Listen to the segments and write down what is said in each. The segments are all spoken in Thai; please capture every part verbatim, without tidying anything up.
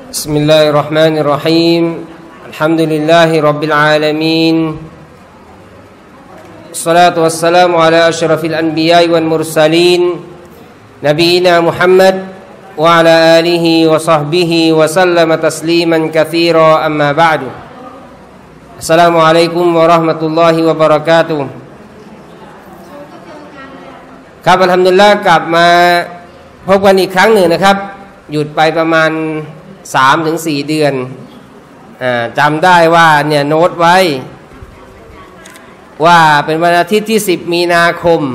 بسم الله الرحمن الرحيم الحمد لله رب العالمين الصلاة والسلام على أشرف الأنبياء والمرسلين نبينا محمد وعلى آله وصحبه وسلم تسليما كثيرا أما بعد السلام عليكم ورحمة الله وبركاته ครับอัลฮัมดุลิลละห์กลับมาพบกันอีกครั้งหนึ่งนะครับหยุดไปประมาณ สามถึงสี่ เดือนอ่าจำได้ว่าเนี่ยโน้ตไว้ว่าเป็นวันอาทิตย์ที่สิบมีนาคม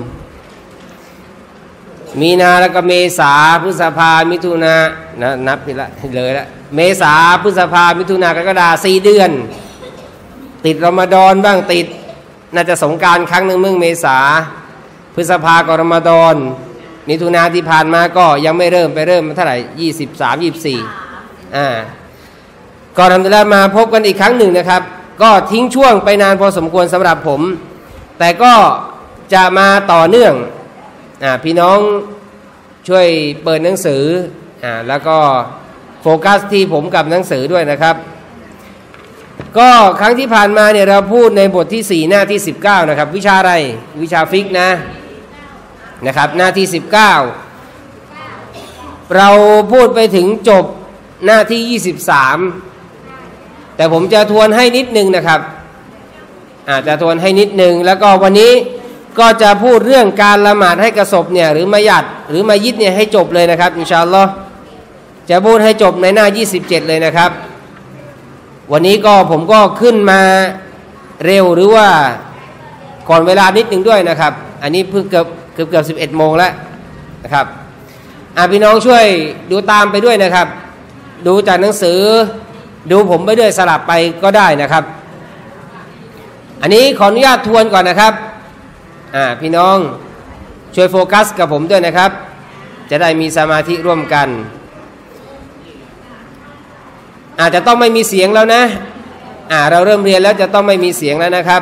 มีนาแล้วก็เมษาพฤษภามิถุนานะนับไปละเลยละเมษาพฤษภามิถุนากรกฎาคมสี่เดือนติดรอมฎอนบ้างติดน่าจะสงกรานต์ครั้งหนึ่งเมื่อเมษาพฤษภาก็รอมฎอนมิถุนาที่ผ่านมาก็ยังไม่เริ่มไปเริ่มเท่าไหร่ยี่สิบสาม ยี่สิบสี่อ่าก็ทำได้มาพบกันอีกครั้งหนึ่งนะครับก็ทิ้งช่วงไปนานพอสมควรสำหรับผมแต่ก็จะมาต่อเนื่องอ่าพี่น้องช่วยเปิดหนังสืออ่าแล้วก็โฟกัสที่ผมกับหนังสือด้วยนะครับก็ครั้งที่ผ่านมาเนี่ยเราพูดในบทที่สี่หน้าที่สิบเก้านะครับวิชาอะไรวิชาฟิกนะนะครับหน้าที่สิบเก้าเราพูดไปถึงจบหน้าที่ยี่สิบสามแต่ผมจะทวนให้นิดนึงนะครับอาจจะทวนให้นิดนึงแล้วก็วันนี้ก็จะพูดเรื่องการละหมาดให้กระสบเนี่ยหรือมายัดหรือมายิดเนี่ยให้จบเลยนะครับอินชาอัลลอฮ์จะพูดให้จบในหน้ายี่สิบเจ็ดเลยนะครับวันนี้ก็ผมก็ขึ้นมาเร็วหรือว่าก่อนเวลานิดนึงด้วยนะครับอันนี้เพิ่งเกือบเกือบเกือบสิบเอ็ดโมงแล้วนะครับอ่ะพี่น้องช่วยดูตามไปด้วยนะครับดูจากหนังสือดูผมไปด้วยสลับไปก็ได้นะครับอันนี้ขออนุญาตทวนก่อนนะครับอ่าพี่น้องช่วยโฟกัสกับผมด้วยนะครับจะได้มีสมาธิร่วมกันอาจจะต้องไม่มีเสียงแล้วนะอ่าเราเริ่มเรียนแล้วจะต้องไม่มีเสียงแล้วนะครับ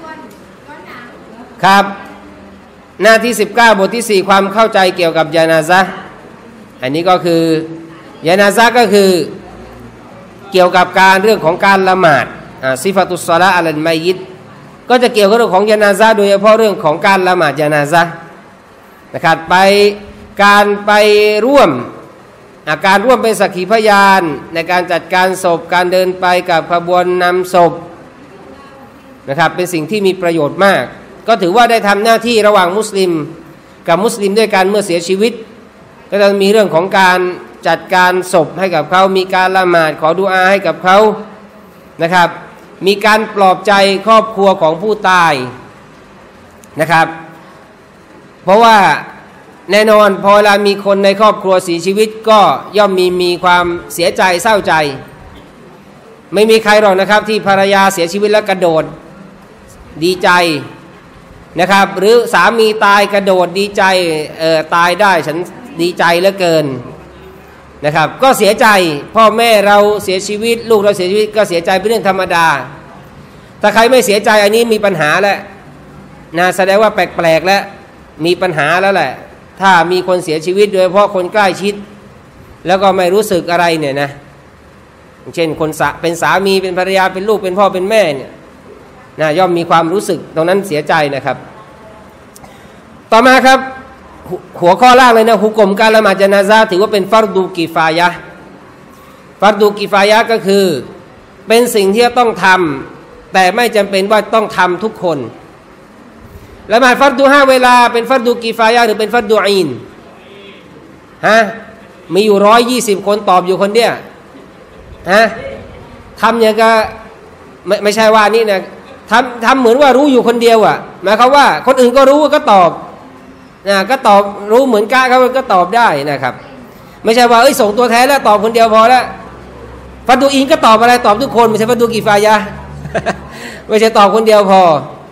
ครับหน้าที่สิบเก้าบทที่สี่ความเข้าใจเกี่ยวกับญานาซะห์อันนี้ก็คือยานาซะห์ก็คือเกี่ยวกับการเรื่องของการละหมาดอ่าซิฟาตุสศอลาอะลัลมัยยิตก็จะเกี่ยวกับเรื่องของญานาซะห์โดยเฉพาะเรื่องของการละหมาดญานาซะห์นะครับไปการไปร่วมอาการร่วมเป็นสักขีพยานในการจัดการศพการเดินไปกับขบวนนำศพนะครับเป็นสิ่งที่มีประโยชน์มากก็ถือว่าได้ทำหน้าที่ระหว่างมุสลิมกับมุสลิมด้วยกันเมื่อเสียชีวิตก็จะมีเรื่องของการจัดการศพให้กับเขามีการละหมาดขอดุอาให้กับเขานะครับมีการปลอบใจครอบครัวของผู้ตายนะครับเพราะว่าแน่นอนพอเวลามีคนในครอบครัวเสียชีวิตก็ย่อมมีมีความเสียใจเศร้าใจไม่มีใครหรอกนะครับที่ภรรยาเสียชีวิตแล้วกระโดดดีใจนะครับหรือสามีตายกระโดดดีใจเอ่อตายได้ฉันดีใจเหลือเกินนะครับก็เสียใจพ่อแม่เราเสียชีวิตลูกเราเสียชีวิตก็เสียใจเป็นเรื่องธรรมดาถ้าใครไม่เสียใจอันนี้มีปัญหาแล้วนะแสดงว่าแปลกๆแล้วมีปัญหาแล้วแหละถ้ามีคนเสียชีวิตโดยเฉพาะคนใกล้ชิดแล้วก็ไม่รู้สึกอะไรเนี่ยนะเช่นคนเป็นสามีเป็นภรรยาเป็นลูกเป็นพ่อเป็นแม่เนี่ยนะย่อมมีความรู้สึกตรงนั้นเสียใจนะครับต่อมาครับหัวข้อแรกเลยนะหุกมการละหมาดญะนาซะห์ถือว่าเป็นฟัรดูกิฟายะห์ฟัรดูกิฟายะห์ก็คือเป็นสิ่งที่ต้องทำแต่ไม่จำเป็นว่าต้องทำทุกคนละหมาดฟัรดูห้าเวลาเป็นฟัรดูกิฟายะห์หรือเป็นฟัรดูอีนฮะมีอยู่ร้อยยี่สิบคนตอบอยู่คนเดียวฮะทำอย่างก็ไม่ไม่ใช่ว่านี่นะทำทำเหมือนว่ารู้อยู่คนเดียวอ่ะหมายความว่าคนอื่นก็รู้ก็ตอบนะก็ตอบรู้เหมือนกันเขาก็ตอบได้นะครับไม่ใช่ว่าเอ้ยส่งตัวแทนแล้วตอบคนเดียวพอแล้วฟัรดูอีนก็ตอบอะไรตอบทุกคนไม่ใช่ฟัรดูกิฟายะห์ ไม่ใช่ตอบคนเดียวพอ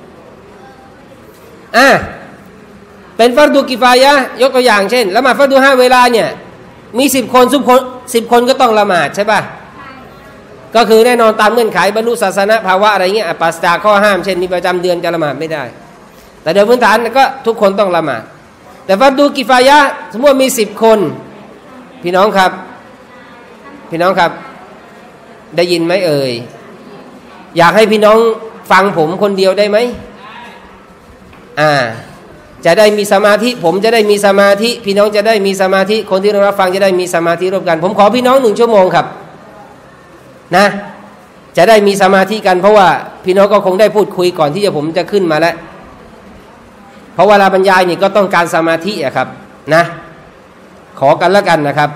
อ่ะเป็นฟัรดูกิฟายะห์ยกตัวอย่างเช่นละหมาดฟัรดูห้าเวลาเนี่ยมีสิบคนทุกคนสิบคนก็ต้องละหมาดใช่ป่ะก็คือแน่นอนตามเงื่อนไขบรรลุศาสนภาวะอะไรเงี้ยปราศจากข้อห้ามเช่นมีประจำเดือนจะละหมาดไม่ได้แต่โดยพื้นฐานก็ทุกคนต้องละหมาดแต่ฟัรดูกิฟายะห์สมมติมีสิบคนพี่น้องครับพี่น้องครับได้ยินไหมเอ่ยอยากให้พี่น้องฟังผมคนเดียวได้ไหมอ่าจะได้มีสมาธิผมจะได้มีสมาธิพี่น้องจะได้มีสมาธิคนที่รับฟังจะได้มีสมาธิร่วมกันผมขอพี่น้องหนึ่งชั่วโมงครับนะจะได้มีสมาธิกันเพราะว่าพี่น้องก็คงได้พูดคุยก่อนที่จะผมจะขึ้นมาแล้วเพราะเวลาบรรยายนี่ก็ต้องการสมาธิอะครับนะขอกันแล้วกันนะครับ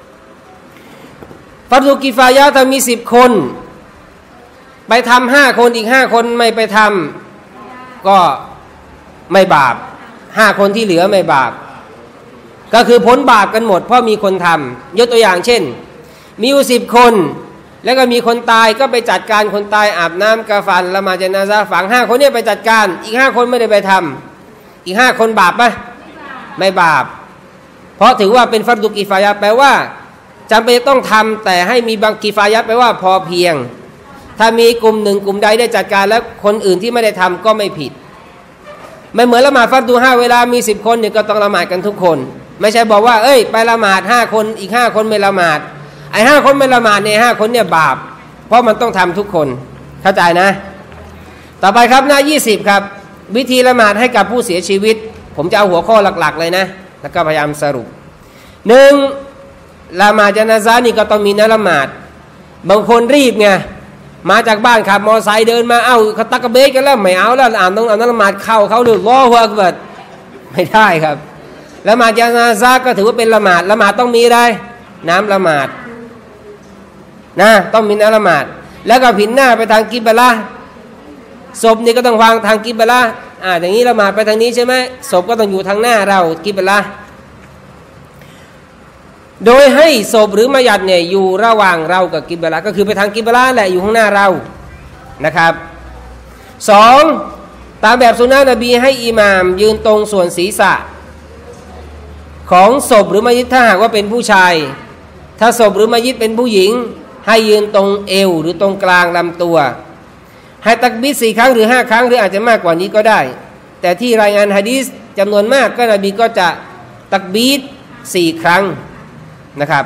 ฟัรดุกิฟายะห์ถ้ามีสิบคนไปทำห้าคนอีกห้าคนไม่ไปทำก็ไม่บาปห้าคนที่เหลือไม่บาปก็คือพ้นบาปกันหมดเพราะมีคนทำยกตัวอย่างเช่นมีอยู่สิบคนแล้วก็มีคนตายก็ไปจัดการคนตายอาบน้ำกาฟันละหมาดญะนาซะห์ฝังห้าคนเนี่ยไปจัดการอีกห้าคนไม่ได้ไปทำอีกห้าคนบาปไหมไม่บาปเพราะถือว่าเป็นฟัรดุกิฟายะห์แปลว่าจำเป็นต้องทำแต่ให้มีบางกิฟายะห์แปลว่าพอเพียงถ้ามีกลุ่มหนึ่งกลุ่มใดได้จัดการแล้วคนอื่นที่ไม่ได้ทำก็ไม่ผิดไม่เหมือนละหมาดฟัรดูห้าเวลามีสิบคนเนี่ยก็ต้องละหมาดกันทุกคนไม่ใช่บอกว่าเอ้ยไปละหมาดห้าคนอีกห้าคนไม่ละหมาดไอ้ห้าคนไม่ละหมาดเนี่ยห้าคนเนี่ยบาปเพราะมันต้องทำทุกคนเข้าใจนะต่อไปครับหน้ายี่สิบครับวิธีละหมาดให้กับผู้เสียชีวิตผมจะเอาหัวข้อหลักๆเลยนะแล้วก็พยายามสรุปหนึ่งละหมาดญะนาซะห์นี่ก็ต้องมีนะละหมาดบางคนรีบไงมาจากบ้านขับมอเตอร์ไซค์เดินมาเอ้าเขาตักกะเบกกันแล้วไม่เอาแล้วอ่านต้องอ่านละหมาดเข้าเขาดูล้อหัวกบัดไม่ได้ครับละหมาดญะนาซะห์ก็ถือว่าเป็นละหมาดละหมาดต้องมีอะไรน้ำละหมาดนะต้องมีน้ำละหมาดแล้วก็ผินหน้าไปทางกิบละห์ศพนี่ก็ต้องวางทางกิบละห์อ่าอย่างนี้ละหมาดไปทางนี้ใช่ไหมศพก็ต้องอยู่ทางหน้าเรากิบละห์โดยให้ศพหรือมัยยัตเนี่ยอยู่ระหว่างเรากับกิบละห์ก็คือไปทางกิบละห์แหละอยู่ข้างหน้าเรานะครับสองตามแบบสุนนะนบีให้อิหม่ามยืนตรงส่วนศีรษะของศพหรือมัยยิตถ้าหากว่าเป็นผู้ชายถ้าศพหรือมัยยิตเป็นผู้หญิงให้ยืนตรงเอวหรือตรงกลางลำตัวให้ตักบีรสี่ครั้งหรือห้าครั้งหรืออาจจะมากกว่านี้ก็ได้แต่ที่รายงานหะดีษจำนวนมากก็นบีก็จะตักบีรสี่ครั้งนะครับ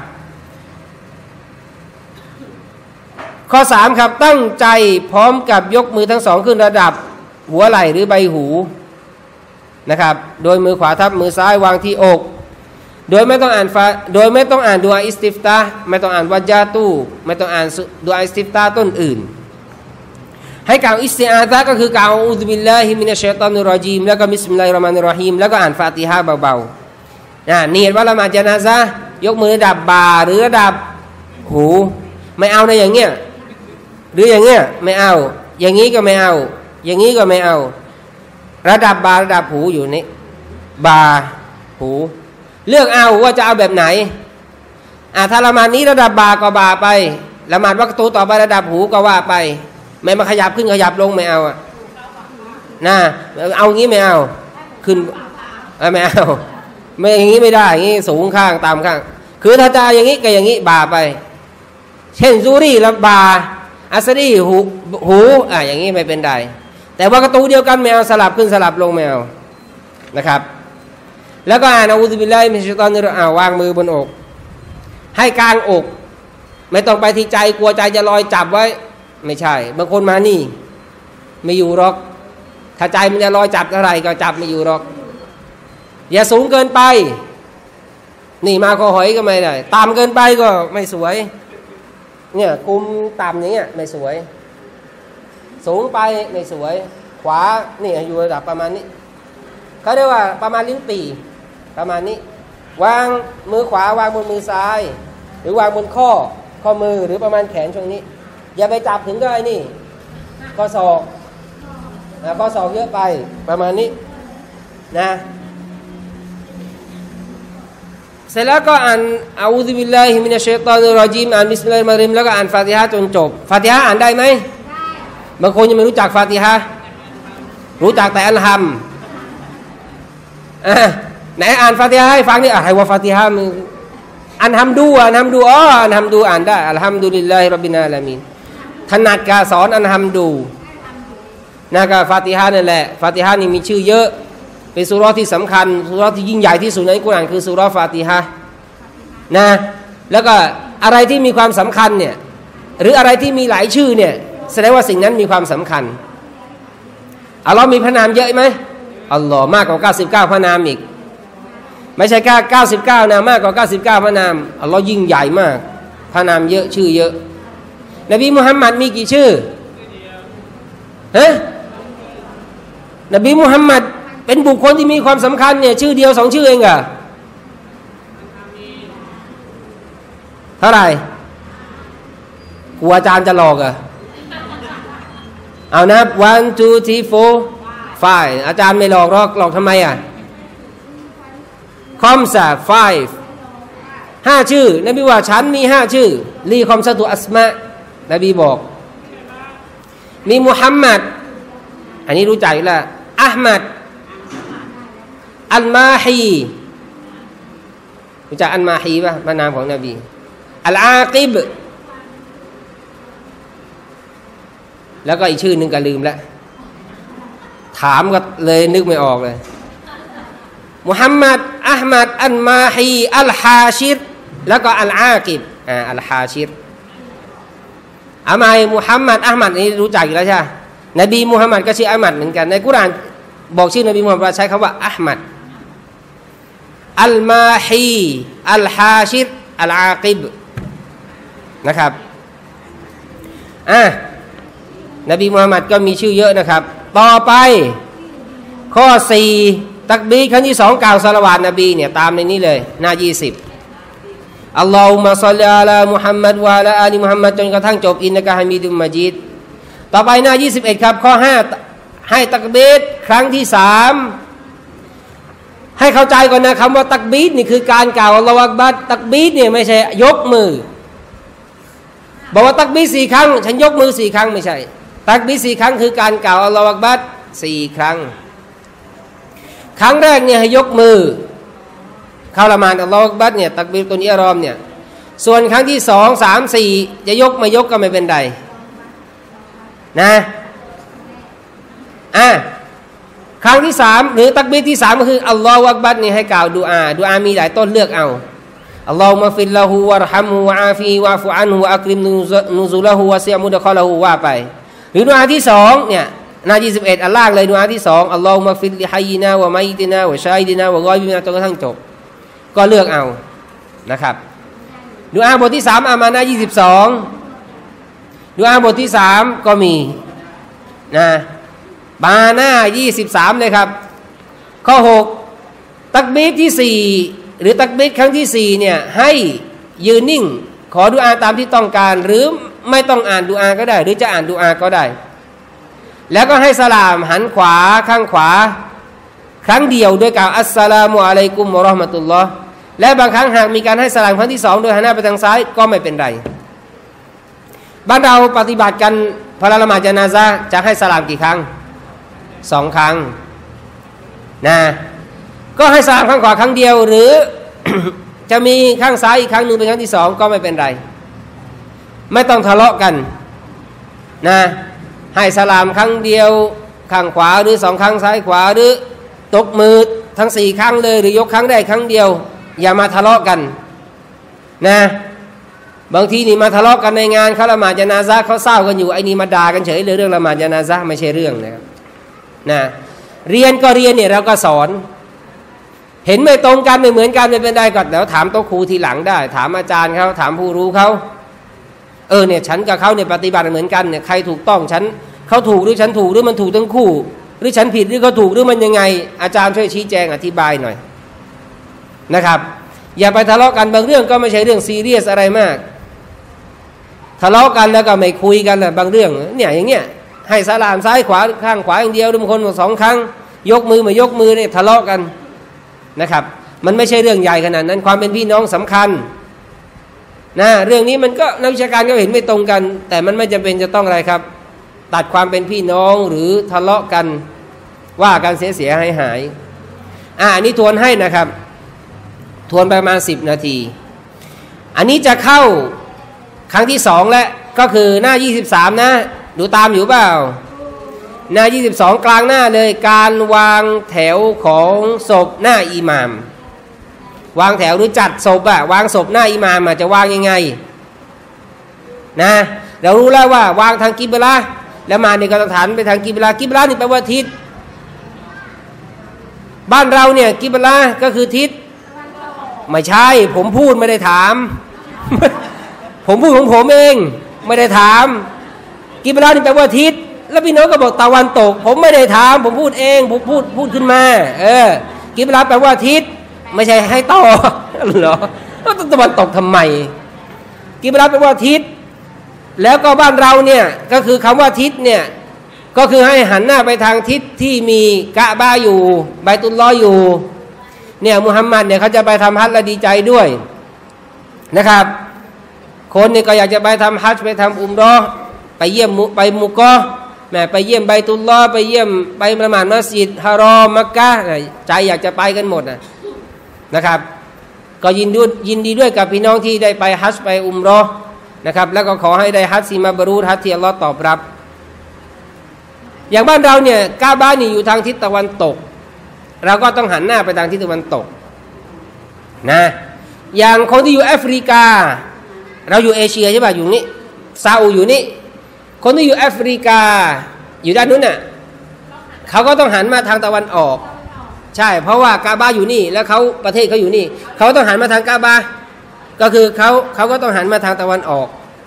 ข้อสามครับตั้งใจพร้อมกับยกมือทั้งสองขึ้นระดับหัวไหล่หรือใบหูนะครับโดยมือขวาทับมือซ้ายวางที่อกโดยไม่ต้องอ่านฟาโดยไม่ต้องอ่านดุอาอิสติฟตาห์ไม่ต้องอ่านวัจญาตูไม่ต้องอ่านดุอาอิสติฟตาห์ต้นอื่นให้กล่าวอิสติอาซะห์ก็คือกล่าวอูซุบิลลาฮิมินัชชัยฏอนิรเราะญีมแล้วก็บิสมิลลาฮิรเราะห์มานิรเราะฮีมแล้วก็อ่านฟาติฮะห์เบาๆนะนี่เห็นว่าละหมาดญะนาซะห์ยกมือระดับบ่าหรือระดับหูไม่เอานะอย่างเงี้ยหรืออย่างเงี้ยไม่เอาอย่างนี้ก็ไม่เอาอย่างนี้ก็ไม่เอาระดับบ่าระดับหูอยู่นี่บ่าหูเลือกเอาว่าจะเอาแบบไหนอ่าถ้าละหมาดนี้ระดับบ่าก็บ่าไปละหมาดวักตูต่อไประดับหูก็ว่าไปไม่มาขยับขึ้นขยับลงไม่เอาอ่ะนะเอางี้ไม่เอาขึ้นไม่เอาไม่อย่างนี้ไม่ได้อย่างนี้สูงข้างต่ำข้างคือถ้าจะอย่างนี้ก็อย่างนี้บ่าไปเช่นซูรี่ละบ่าอัสรีหูหูอ่ะอย่างนี้ไม่เป็นไรแต่ว่ากระตูเดียวกันไม่เอาสลับขึ้นสลับลงไม่เอานะครับแล้วก็อ่านอะอูซุบิลลาฮิมินัชชัยฏอนิรเราะญีมวางมือบนอกให้กลางอกไม่ต้องไปที่ใจกลัวใจจะลอยจับไว้ไม่ใช่บางคนมานี่ไม่อยู่หรอกถ้าใจมันจะลอยจับเท่าไหร่ก็จับไม่อยู่หรอกอย่าสูงเกินไปนี่มาคอหอยก็ไม่ได้ต่ำเกินไปก็ไม่สวยเนี่ยกุมต่ำอย่างเงี้ยไม่สวยสูงไปไม่สวยขวานี่อยู่ระดับประมาณนี้เขาเรียกว่าประมาณลิ้นปี่ประมาณนี้วางมือขวาวางบนมือซ้ายหรือวางบนข้อข้อมือหรือประมาณแขนช่วงนี้อย่าไปจับถึงก็ไอ้นี่ข้อศอกนะข้อศอกเยอะไปประมาณนี้นะเสร็จแล้วก็อ่านอะอูซุบิลลาฮิมินัชชัยฏอนิรเราะญีมอ่านบิสมิลลาฮิรเราะห์มานิรเราะฮีมแล้วก็อ่านฟาติฮะห์จนจบฟาติฮะห์อ่านได้ไหมบางคนยังไม่รู้จักฟาติฮะห์รู้จักแต่อัลฮัมอ่ะไหนอ่านฟาติฮะห์ให้ฟังดิอ่ะให้ว่าฟาติฮะห์มึงอันฮัมดูอันฮัมดูอ๋ออันฮัมดูอ่านได้อัลฮัมดุลิลลาฮิร็อบบิลอาลามีนถนัดการสอนอันฮัมดูนะก็ฟาติฮะห์นั่นแหละฟาติฮะห์นี่มีชื่อเยอะเป็นซูเราะห์ที่สำคัญซูเราะห์ที่ยิ่งใหญ่ที่สุดในกุรอานคือซูเราะห์ฟาติฮะห์นะแล้วก็อะไรที่มีความสำคัญเนี่ยหรืออะไรที่มีหลายชื่อเนี่ยแสดงว่าสิ่งนั้นมีความสำคัญอัลลอฮ์มีพระนามเยอะไหมอัลลอฮ์มากกว่าเก้าสิบเก้าพระนามอีกไม่ใช่แค่เก้าสิบเก้านามมากกว่าเก้าสิบเก้าพระนามอัลลอฮ์ยิ่งใหญ่มากพระนามเยอะชื่อเยอะนบีมุฮัมมัดมีกี่ชื่อฮะนบีมุฮัมมัดเป็นบุคคลที่มีความสำคัญเนี่ยชื่อเดียวสองชื่อเองอะเท่าไหร่ครูอาจารย์จะหลอกอะเอานะ one two three four five อาจารย์ไม่หลอกหรอกหลอกทำไมอะคอมซา five ห้าชื่อนบีว่าฉันมีห้าชื่อลีคอมซาตุอัสมะนบีบอกมีมุฮัมมัดอันนี้รู้จักแล้วอะห์มัดอัลมาฮีรู้จักอัลมาฮีป่ะพระนามของนบีอัลอากิบแล้วก็อีกชื่อหนึ่งก็ลืมแล้วถามก็เลยนึกไม่ออกเลยมุฮัมมัดอะห์มัดอัลมาฮีอัลฮาชิรแล้วก็อัลอากิบอ่าอัลฮาชิรอามัยมุฮัมมัดอะห์มัดนี่รู้จักอยู่แล้วใช่ไหมนบีมุฮัมมัดก็ชื่ออะห์มัดเหมือนกันในกุรอานบอกชื่อนบีมุฮัมมัดใช้คำว่าอะห์มัดอัลมาฮีอัลฮาชิรอัลอากิบนะครับอ่ะนบีมุฮัมมัดก็มีชื่อเยอะนะครับต่อไปข้อสี่ตักบีรครั้งที่สองกล่าวศอลาวาตนบีเนี่ยตามในนี้เลยหน้ายี่สิบอัลลอฮุมะศ็อลลิอะลามุฮัมมัดวะอะลาอาลีมุฮัมมัดจนกระทั่งจบอินนะกะฮะมีดุมมะญีดต่อไปหน้ายี่สิบเอ็ดครับข้อห้าให้ตักบีรครั้งที่สามให้เข้าใจก่อนนะคำว่าตักบีรนี่คือการกล่าวอัลลอฮุอักบัรตักบีรเนี่ยไม่ใช่ยกมือบอกว่าตักบีรสี่ครั้งฉันยกมือสี่ครั้งไม่ใช่ตักบีรสี่ครั้งคือการกล่าวอัลลอฮุอักบัรสี่ครั้งครั้งแรกเนี่ยให้ยกมือเข้าละหมาดอัลลอฮฺอักบัรเนี่ยตักบีรตุลอิหรอมเนี่ยส่วนครั้งที่สองสามสี่จะยกไม่ยกก็ไม่เป็นไรนะอ่ะครั้งที่สามหรือตักบีรที่สามก็คืออัลลอฮฺอักบัรนี่ให้กล่าวดุอาดุอามีหลายต้นเลือกเอาอัลลอฮุมะฟิลละฮูวะรฮัมฮูวะอาฟีวะฟุอันฮูวะอักริมนูซุละฮูวะซิอมุดะคอละฮูว่าไปหรือดุอาที่สองเนี่ยหน้ายี่สิบเอ็ดอัลลอฮ์เลยดุอาที่สองอัลลอฮุมะฟิลลิฮัยยินาวะมัยตินาวะชาฮิดินาวะกอยบินาจนกระทั่งจบก็เลือกเอานะครับดุอาบทที่สามอามานะยี่สิบสองดุอาบทที่สามก็มีนะบาหน้ายี่สิบสามเลยครับข้อหกตักบีรที่สี่หรือตักบีรครั้งที่สี่เนี่ยให้ยืนนิ่งขอดุอาตามที่ต้องการหรือไม่ต้องอ่านดุอาก็ได้หรือจะอ่านดุอาก็ได้แล้วก็ให้สลามหันขวาข้างขวาครั้งเดียวด้วยกล่าวอัสสลามุอะลัยกุมวะเราะห์มะตุลลอฮ์และบางครั้งหากมีการให้สลามครั้งที่สองโดยหันหน้าไปทางซ้ายก็ไม่เป็นไรบ้านเราปฏิบัติกันพอละหมาดญะนาซะห์จะให้สลามกี่ครั้งสองครั้งนะก็ให้สลามข้างขวาครั้งเดียวหรือ จะมีข้างซ้ายอีกครั้งหนึ่งเป็นครั้งที่สองก็ไม่เป็นไรไม่ต้องทะเลาะกันนะให้สลามครั้งเดียวข้างขวาหรือสองครั้งซ้ายขวาหรือตบมือทั้งสี่ครั้งเลยหรือยกครั้งได้ครั้งเดียวอย่ามาทะเลาะกันนะบางทีนี่มาทะเลาะกันในงานเขาละหมาดญะนาซะห์เขาเศร้ากันอยู่ไอ้นี่มาด่ากันเฉยเลยเรื่องละหมาดญะนาซะห์ไม่ใช่เรื่องนะครับนะเรียนก็เรียนเนี่ยเราก็สอนเห็นไม่ตรงกันไม่เหมือนกันไม่เป็นไรก็เดี๋ยวถามโต๊ะครูทีหลังได้ถามอาจารย์เขาถามผู้รู้เขาเออเนี่ยฉันกับเขาเนี่ยปฏิบัติเหมือนกันเนี่ยใครถูกต้องฉันเขาถูกหรือฉันถูกหรือมันถูกทั้งคู่หรือฉันผิดหรือเขาถูกหรือมันยังไงอาจารย์ช่วยชี้แจงอธิบายหน่อยนะครับอย่าไปทะเลาะกันบางเรื่องก็ไม่ใช่เรื่องซีเรียสอะไรมากทะเลาะกันแล้วก็ไม่คุยกันนะบางเรื่องเนี่ยอย่างเงี้ยให้สลามซ้ายขวาข้างขวาอย่างเดียวบางคนสองครั้งยกมือมายกมือเนี่ยทะเลาะกันนะครับมันไม่ใช่เรื่องใหญ่ขนาดนั้นความเป็นพี่น้องสำคัญนะเรื่องนี้มันก็นักวิชาการก็เห็นไม่ตรงกันแต่มันไม่จำเป็นจะต้องอะไรครับตัดความเป็นพี่น้องหรือทะเลาะกันว่ากันเสียเสียหายหายอ่าอันนี้ทวนให้นะครับทวนไปประมาณสิบนาทีอันนี้จะเข้าครั้งที่สองแล้วก็คือหน้ายี่สิบสามนะดูตามอยู่เปล่าหน้ายี่สิบสองกลางหน้าเลยการวางแถวของศพหน้าอิหม่ามวางแถวหรือจัดศพอะวางศพหน้าอิหม่ามจะวางยังไงนะเรารู้แล้วว่าวางทางกิบลาแล้วมาเนี่ยก็ต้องหันไปทางกิบลากิบลานี่แปลว่าทิศบ้านเราเนี่ยกิบลาก็คือทิศไม่ใช่ผมพูดไม่ได้ถาม ผมพูดของผมเองไม่ได้ถามกิบลานี่แปลว่าทิศแล้วพี่น้องก็บอกตะวันตกผมไม่ได้ถามผมพูดเองผมพูดพูดขึ้นมาเออกิบลาแปลว่าทิศไม่ใช่ให้ต่อเหรอแล้วตะวันตกทำไมกิบลาแปลว่าทิศแล้วก็บ้านเราเนี่ยก็คือคำว่าทิศเนี่ยก็คือให้หันหน้าไปทางทิศที่มีกะบะอยู่ไบตุลลอฮ์อยู่เนี่ยมุฮัมมัดเนี่ยเขาจะไปทำฮัจญ์และดีใจด้วยนะครับคนเนี่ยก็อยากจะไปทำฮัจญ์ไปทำอุมเราะห์ไปเยี่ยมไปมุกะห์แม่ไปเยี่ยมไบตุลลอฮ์ไปเยี่ยมไปละหมาดมัสยิดฮารอมมักกะฮ์ใจอยากจะไปกันหมดนะนะครับก็ยินดียินดีด้วยกับพี่น้องที่ได้ไปฮัจญ์ไปอุมเราะห์นะครับแล้วก็ขอให้ได้ฮัจญ์ซีมาบรูรฮัจญ์ที่อัลเลาะห์ตอบรับอย่างบ้านเราเนี่ยกะบะนี่อยู่ทางทิศตะวันตกเราก็ต้องหันหน้าไปทางทิศตะวันตกนะอย่างคนที่อยู่แอฟริกาเราอยู่เอเชียใช่ป่ะอยู่นี่ซาอุอยู่นี่คนที่อยู่แอฟริกาอยู่ด้านนู้นน่ะเขาก็ต้องหันมาทางตะวันออกใช่เพราะว่ากะบะอยู่นี่แล้วเขาประเทศเขาอยู่นี่เขาต้องหันมาทางกะบะก็คือเขาเขาก็ต้องหันมาทางตะวันออก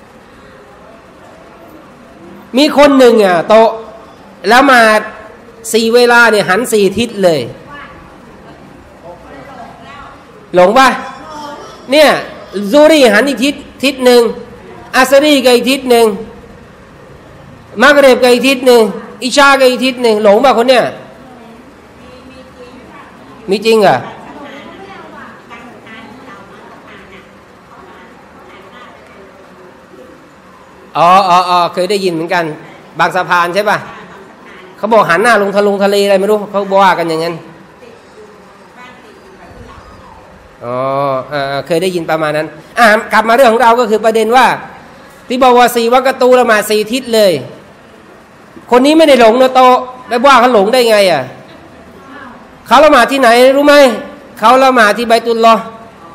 มีคนหนึ่งอ่ะโตแล้วมาสี่เวลาเนี่ยหันสี่ทิศเลยหลงป่ะเนี่ยซูรีหันอีกทิศทิศหนึ่งอัสรีก็อีกทิศหนึ่งมักเรบก็อีกทิศหนึ่งอิชาก็อีกทิศหนึ่งหลงป่ะคนเนี่ยมีจริงเหรออ๋ออ๋ออ๋อเคยได้ยินเหมือนกันบางสะพานใช่ป่ะเขาบอกหันหน้าลงทะลงทะเลอะไรไม่รู้เขาบอกกันอย่างนั้นอ๋อเออเคยได้ยินประมาณนั้นอ่ะกลับมาเรื่องของเราก็คือประเด็นว่าที่บอกว่าสี่วักตูละหมาดสี่ทิศเลยคนนี้ไม่ได้หลงนะโตไปว่าเขาหลงได้ไงอ่ะเขาละหมาดที่ไหนรู้ไหมเขาละหมาดที่ไบตุลลอฮ์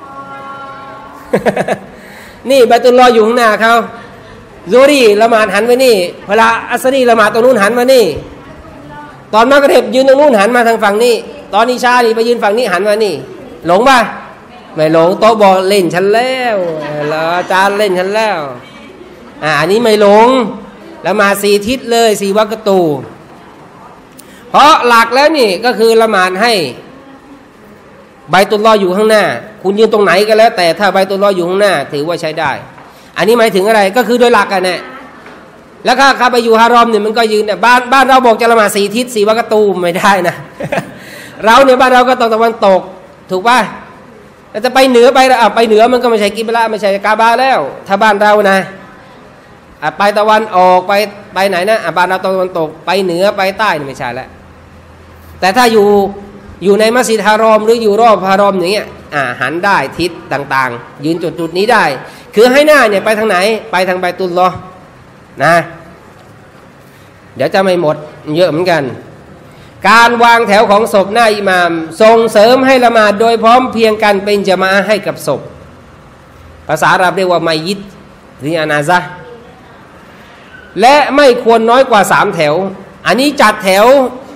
นี่ไบตุลลอฮ์อยู่ข้างหน้าเขาซูรีละหมาดหันไปนี่เวลาอัสรีละหมาดตรงนู้นหันมานี่ตอนมักริบยืนตรงนู้นหันมาทางฝั่งนี้ตอนอิชานี่ไปยืนฝั่งนี้หันมานี่หลงป่ะไม่หลงโต๊ะบอกเล่นฉันแล้วแล้วอาจารย์เล่นฉันแล้วอ่าอันนี้ไม่หลงละหมาดสี่ทิศเลยสี่วักตูเพราะหลักแล้วนี่ก็คือละหมาดให้ไบตุลลอฮ์อยู่ข้างหน้าคุณยืนตรงไหนก็แล้วแต่ถ้าไบตุลลอฮ์อยู่ข้างหน้าถือว่าใช้ได้อันนี้หมายถึงอะไรก็คือโดยหลักกันเนี่ยแล้วถ้าข้าไปอยู่ฮารอมเนี่ยมันก็ยืนเนี่ยบ้านบ้านเราบอกจะละหมาดสี่ทิศสี่วักตูไม่ได้นะ เราเนี่ยบ้านเราก็ต้องตะวันตกถูกป่ะแต่จะไปเหนือไปอ่ะไปเหนือมันก็ไม่ใช่กิบละไม่ใช่กาบะแล้วถ้าบ้านเรานะอ่ะไปตะวันออกไปไปไหนนะอ่ะบ้านเราตะวันตกไปเหนือไปใต้ไม่ใช่แล้วแต่ถ้าอยู่อยู่ในมัสยิดฮารอมหรืออยู่รอบฮารอมอย่างเงี้ยอ่ะหันได้ทิศต่างๆยืนจุดจุดนี้ได้คือให้หน้าเนี่ยไปทางไหนไปทางไบตุลลอฮ์นะเดี๋ยวจะไม่หมดเยอะเหมือนกันการวางแถวของศพหน้าอิหม่ามส่งเสริมให้ละหมาดโดยพร้อมเพรียงกันเป็นญะมาอะห์ให้กับศพภาษาอาหรับเรียกว่ามัยยิตหรืออานาซะห์และไม่ควรน้อยกว่าสามแถวอันนี้จัดแถว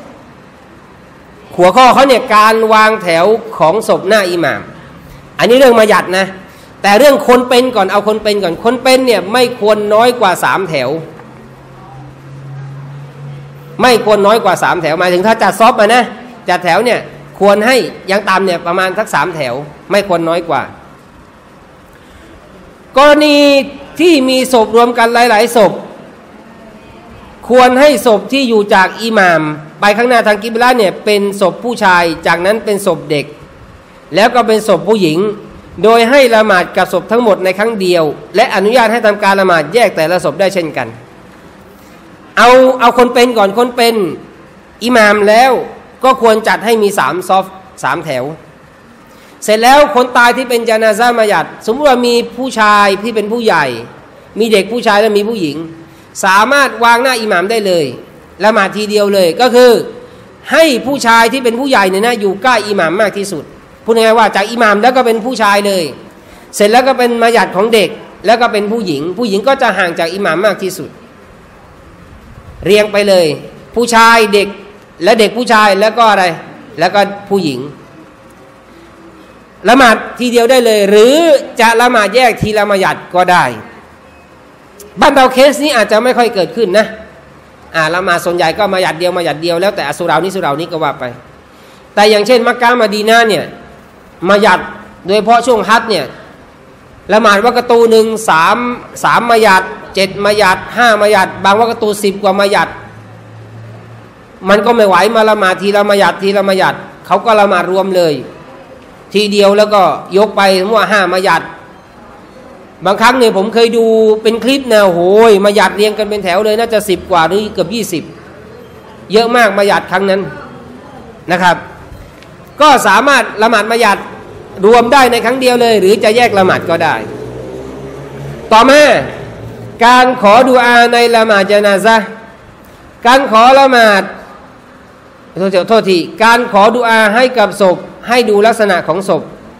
หัวข้อเขาเนี่ยการวางแถวของศพหน้าอิหม่ามอันนี้เรื่องมาหยัดนะแต่เรื่องคนเป็นก่อนเอาคนเป็นก่อนคนเป็นเนี่ยไม่ควรน้อยกว่าสามแถวไม่ควรน้อยกว่าสามแถวหมายถึงถ้าจัดซอฟมานะจัดแถวเนี่ยควรให้ยังต่ำเนี่ยประมาณสักสามแถวไม่ควรน้อยกว่ากรณีที่มีศพรวมกันหลายๆศพควรให้ศพที่อยู่จากอิหม่ามไปข้างหน้าทางกิบละเนี่ยเป็นศพผู้ชายจากนั้นเป็นศพเด็กแล้วก็เป็นศพผู้หญิงโดยให้ละหมาดกับศพทั้งหมดในครั้งเดียวและอนุญาตให้ทำการละหมาดแยกแต่ละศพได้เช่นกันเอาเอาคนเป็นก่อนคนเป็นอิหม่ามแล้วก็ควรจัดให้มีสามซอฟสามแถวเสร็จแล้วคนตายที่เป็นญะนาซะห์มายัดสมมติว่ามีผู้ชายที่เป็นผู้ใหญ่มีเด็กผู้ชายและมีผู้หญิงสามารถวางหน้าอิหม่ามได้เลยละหมาดทีเดียวเลยก็คือให้ผู้ชายที่เป็นผู้ใหญ่เนี่ยนะอยู่ใกล้อิหม่ามมากที่สุดพูดง่ายๆว่าจากอิหม่ามแล้วก็เป็นผู้ชายเลยเสร็จแล้วก็เป็นมายัดของเด็กแล้วก็เป็นผู้หญิงผู้หญิงก็จะห่างจากอิหม่ามมากที่สุดเรียงไปเลยผู้ชายเด็กและเด็กผู้ชายแล้วก็อะไรแล้วก็ผู้หญิงละหมาดทีเดียวได้เลยหรือจะละหมาดแยกทีละมัยยัดก็ได้บ้านเราเคสนี้อาจจะไม่ค่อยเกิดขึ้นนะอ่าละหมาดส่วนใหญ่ก็มัยยัดเดียวมัยยัดเดียวแล้วแต่สุเรานี้สุเรานี้ก็ว่าไปแต่อย่างเช่นมักกะห์มะดีนะห์เนี่ยมัยยัดโดยเฉพาะช่วงฮัจญ์เนี่ยละหมาดวักตูหนึ่งสามสามมัยยัดเจ็ดมัยยัดห้ามัยยัดบางวักตูสิบกว่ามัยยัดมันก็ไม่ไหวมาละหมาดทีละมัยยัดทีละมัยยัดเขาก็ละหมาดรวมเลยทีเดียวแล้วก็ยกไปมั่วห้ามัยยัดบางครั้งเนี่ยผมเคยดูเป็นคลิปแนวโหยมัยยัดเรียงกันเป็นแถวเลยน่าจะสิบกว่าหรือเกือบยี่สิบเยอะมากมัยยัดครั้งนั้นนะครับก็สามารถละหมาดมัยยัดรวมได้ในครั้งเดียวเลยหรือจะแยกละหมาดก็ได้ต่อมาการขอดุอาในละหมาดญะนาซะห์การขอละหมาดโทษโทษทีการขอดุอาให้กับศพให้ดูลักษณะของศพ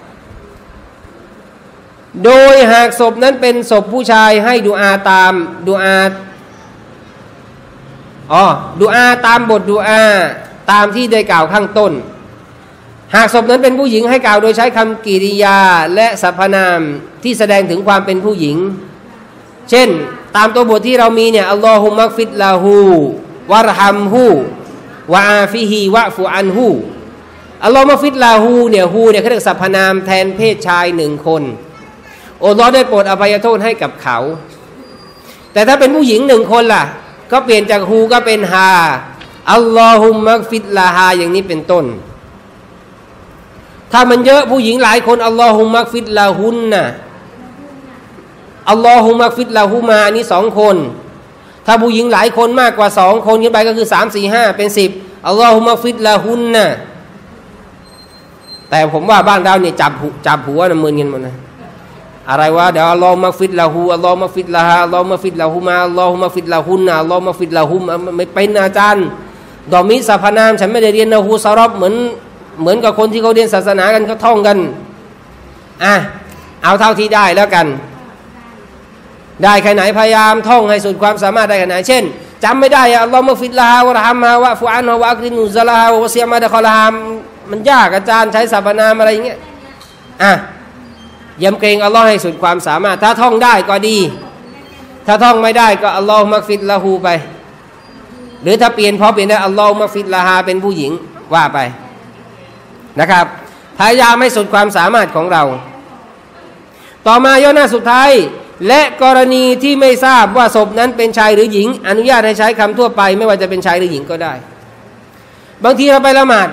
โดยหากศพนั้นเป็นศพผู้ชายให้ดุอาตามดุอาอ๋อดุอาตามบทดุอาตามที่ได้กล่าวข้างต้นหากศพนั้นเป็นผู้หญิงให้กล่าวโดยใช้คำกริยาและสรรพนามที่แสดงถึงความเป็นผู้หญิงเช่นตามตัวบทที่เรามีเนี่ยอัลลอฮุมักฟิรละฮูวะรฮัมฮูวะอาฟิฮีวะฟุอันฮูอัลลอฮุมักฟิรละฮูเนี่ยฮูเนี่ยเขาเรียกสรรพนามแทนเพศชายหนึ่งคนอัลลอฮ์ได้โปรดอภัยโทษให้กับเขาแต่ถ้าเป็นผู้หญิงหนึ่งคนล่ะก็เปลี่ยนจากฮูก็เป็นฮาอัลลอฮุมักฟิรละฮาอย่างนี้เป็นต้นถ้ามันเยอะผู้หญิงหลายคนอัลลอฮุมักฟิรละฮุนนะอัลลอฮุมักฟิรละฮูมาอันนี้สองคนถ้าผู้หญิงหลายคนมากกว่าสองคนขึ้นไปก็คือสามสี่ห้าเป็นสิบอัลลอฮุมักฟิรละฮุนนะแต่ผมว่าบ้านเราเนี่ยจับจับหัวนะมึนกันหมดนะอะไรวะเดี๋ยวอัลลอฮุมักฟิรละฮูอัลลอฮุมักฟิรละฮาอัลลอฮุมักฟิรละฮูมาอัลลอฮุมักฟิรละฮุนนะอัลลอฮุมักฟิรละฮุมไม่เป็นอาจารย์ดอมิสรรพนามฉันไม่ได้เรียนนะฮูซารอบเหมือนเหมือนกับคนที่เขาเรียนศาสนากันเขาท่องกันอ่ะเอาเท่าที่ได้แล้วกันได้แค่ไหนพยายามท่องให้สุดความสามารถได้แค่ไหนเช่นจำไม่ได้อัลลอฮฺมักฟิรละฮาวะรฮัมฮาวะฟุอันฮาวะอักรินุซะลาฮาวะเซียมาดะคอลาฮามมันยากอาจารย์ใช้สรรพนามอะไรอย่างเงี้ยอ่ะยำเกรงอัลลอฮ์ให้สุดความสามารถถ้าท่องได้ก็ดีถ้าท่องไม่ได้ก็อัลลอฮฺมักฟิรละฮูไปหรือถ้าเปลี่ยนพอเปลี่ยนได้อัลลอฮฺมักฟิรละฮาเป็นผู้หญิงว่าไปนะครับพยายามให้สุดความสามารถของเราต่อมาย่อหน้าสุดท้ายและกรณีที่ไม่ทราบว่าศพนั้นเป็นชายหรือหญิงอนุญาตให้ใช้คำทั่วไปไม่ว่าจะเป็นชายหรือหญิงก็ได้บางทีเราไปละหมาด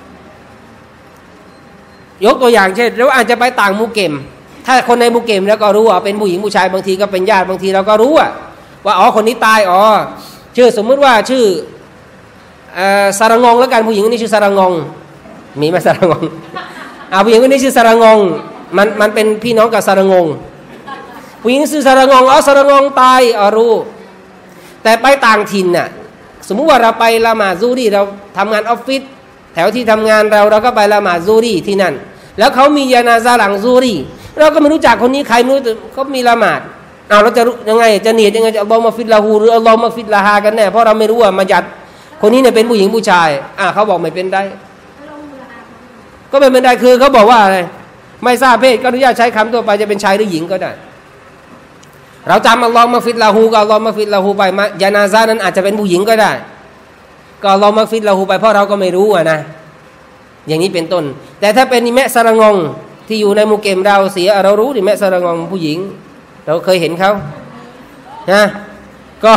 ยกตัวอย่างเช่นเราอาจจะไปต่างมุเกมถ้าคนในมุเกมแล้วก็รู้ว่าเป็นผู้หญิงผู้ชายบางทีก็เป็นญาติบางทีเราก็รู้ว่าอ๋อคนนี้ตายอ๋อชื่อสมมติว่าชื่อสารงงแล้วกันผู้หญิงคนนี้ชื่อสารงงมีไหมสารงงอ่าผู้หญิงคนนี้ชื่อสารงงมันมันเป็นพี่น้องกับสารงงผู้หญิงชื่อสารงงอ๋อสารงงตายอ๋อรู้แต่ไปต่างถิ่นน่ะสมมุติว่าเราไปละหมาดซูรีเราทำงานออฟฟิศแถวที่ทำงานเราเราก็ไปละหมาดซูรีที่นั่นแล้วเขามีญะนาซะห์หลังซูรีเราก็ไม่รู้จักคนนี้ใครไม่รู้เขามีละหมาดเอาเราจะยังไงจะเนียดยังไงจะอัลลอฮฺมักฟิรละฮูหรืออัลลอฮฺมักฟิรละฮากันแน่เพราะเราไม่รู้ว่ามัยยัดคนนี้เนี่ยเป็นผู้หญิงผู้ชายอ่าเขาบอกไม่เป็นได้ก็ไม่เป็นได้คือเขาบอกว่าอะไรไม่ทราบเพศก็อนุญาตใช้คำทั่วไปจะเป็นชายหรือหญิงก็ได้เราจำอัลลอฮฺมักฟิรละฮูก็อัลลอฮฺมักฟิรละฮูไปญะนาซะห์นั้นอาจจะเป็นผู้หญิงก็ได้ก็อัลลอฮฺมักฟิรละฮูไปเพราะเราก็ไม่รู้อ่ะนะอย่างนี้เป็นต้นแต่ถ้าเป็นนิแมะสารงงที่อยู่ในมุเกมเราเสียเรารู้นิแมะสารงงผู้หญิงเราเคยเห็นเขานะก็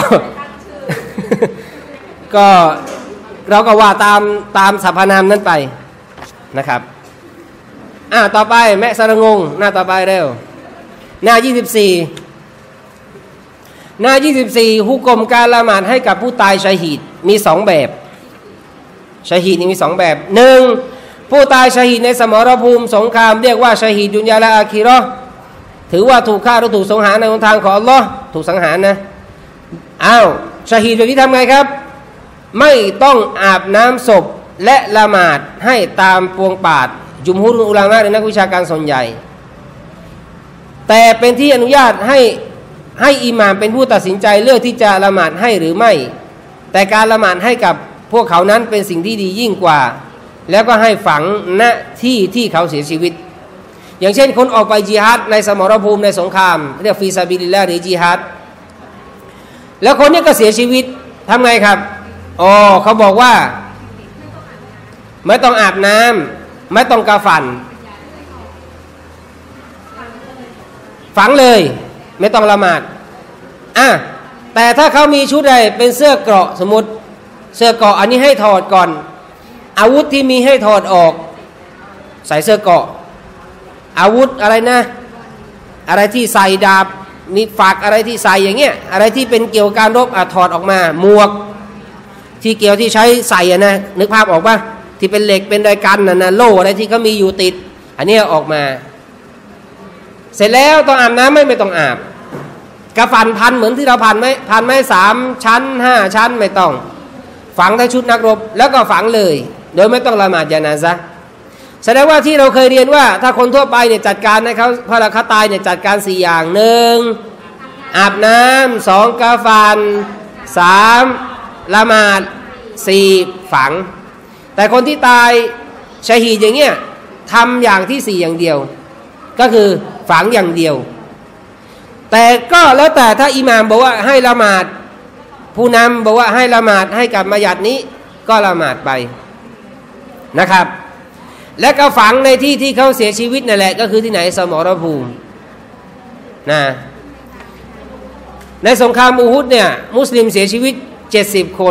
ก็เราก็ว่าตามตามสรรพนามนั้นไปนะครับอ่าต่อไปแมะสารงงหน้าต่อไปเร็วหน้ายี่สิบสี่หน้ายี่สิบสี่ฮุกมการละหมาดให้กับผู้ตายชะฮีดมีสองแบบชะฮีดนี่มีสองแบบหนึ่งผู้ตายชะฮีดในสมรภูมิสงครามเรียกว่าชะฮีดดุนยาและอาคิเราะห์ถือว่าถูกฆ่าหรือถูกสังหารในหนทางของอัลลอฮ์ถูกสังหารนะอ้าวชะฮีดแบบนี้ทำไงครับไม่ต้องอาบน้ำศพและละหมาดให้ตามปวงปาดจุมฮุรอุลามะหรือนักวิชาการส่วนใหญ่แต่เป็นที่อนุญาตให้ให้อิหม่ามเป็นผู้ตัดสินใจเลือกที่จะละหมาดให้หรือไม่แต่การละหมาดให้กับพวกเขานั้นเป็นสิ่งที่ดียิ่งกว่าแล้วก็ให้ฝังณที่ที่เขาเสียชีวิตอย่างเช่นคนออกไปจิฮาดในสมรภูมิในสงครามเรียกฟีซาบิลิลลาห์หรือจิฮาดแล้วคนนี้ก็เสียชีวิตทำไงครับอ๋อเขาบอกว่าไม่ต้องอาบน้ำไม่ต้องกาฟันฝังเลยไม่ต้องละหมาดอ่ะแต่ถ้าเขามีชุดใดเป็นเสื้อเกราะสมมติเสื้อเกราะอันนี้ให้ถอดก่อนอาวุธที่มีให้ถอดออกใส่เสื้อเกราะอาวุธอะไรนะอะไรที่ใส่ดาบนี่ฝากอะไรที่ใส่อย่างเงี้ยอะไรที่เป็นเกี่ยวกับการรบอ่ะถอดออกมาหมวกที่เกี่ยวที่ใช้ใส่อ่ะนะนึกภาพออกป่ะที่เป็นเหล็กเป็นไดกันน่ะนะโล่อะไรที่เขามีอยู่ติดอันนี้ออกมาเสร็จแล้วต้องอาบน้ำไม่ไม่ต้องอาบกระฟันพันเหมือนที่เราพันไหมพันไหมสามชั้นห้าชั้นไม่ต้องฝังในชุดนักรบแล้วก็ฝังเลยโดยไม่ต้องละหมาดญะนาซะห์แสดงว่าที่เราเคยเรียนว่าถ้าคนทั่วไปเนี่ยจัดการให้เขาพระเขาตายเนี่ยจัดการสี่อย่างหนึ่งอาบน้ำสองกาฟันสามละหมาดสี่ฝังแต่คนที่ตายชะฮีดอย่างเงี้ยทำอย่างที่สี่อย่างเดียวก็คือฝังอย่างเดียวแต่ก็แล้วแต่ถ้าอิหม่ามบอกว่าให้ละหมาดผู้นำบอกว่าให้ละหมาดให้กับมัสยิดนี้ก็ละหมาดไปนะครับและก็ฝังในที่ที่เขาเสียชีวิตนั่นแหละก็คือที่ไหนสมรภูมินะในสงครามอูฮุดเนี่ยมุสลิมเสียชีวิตเจ็ดสิบคน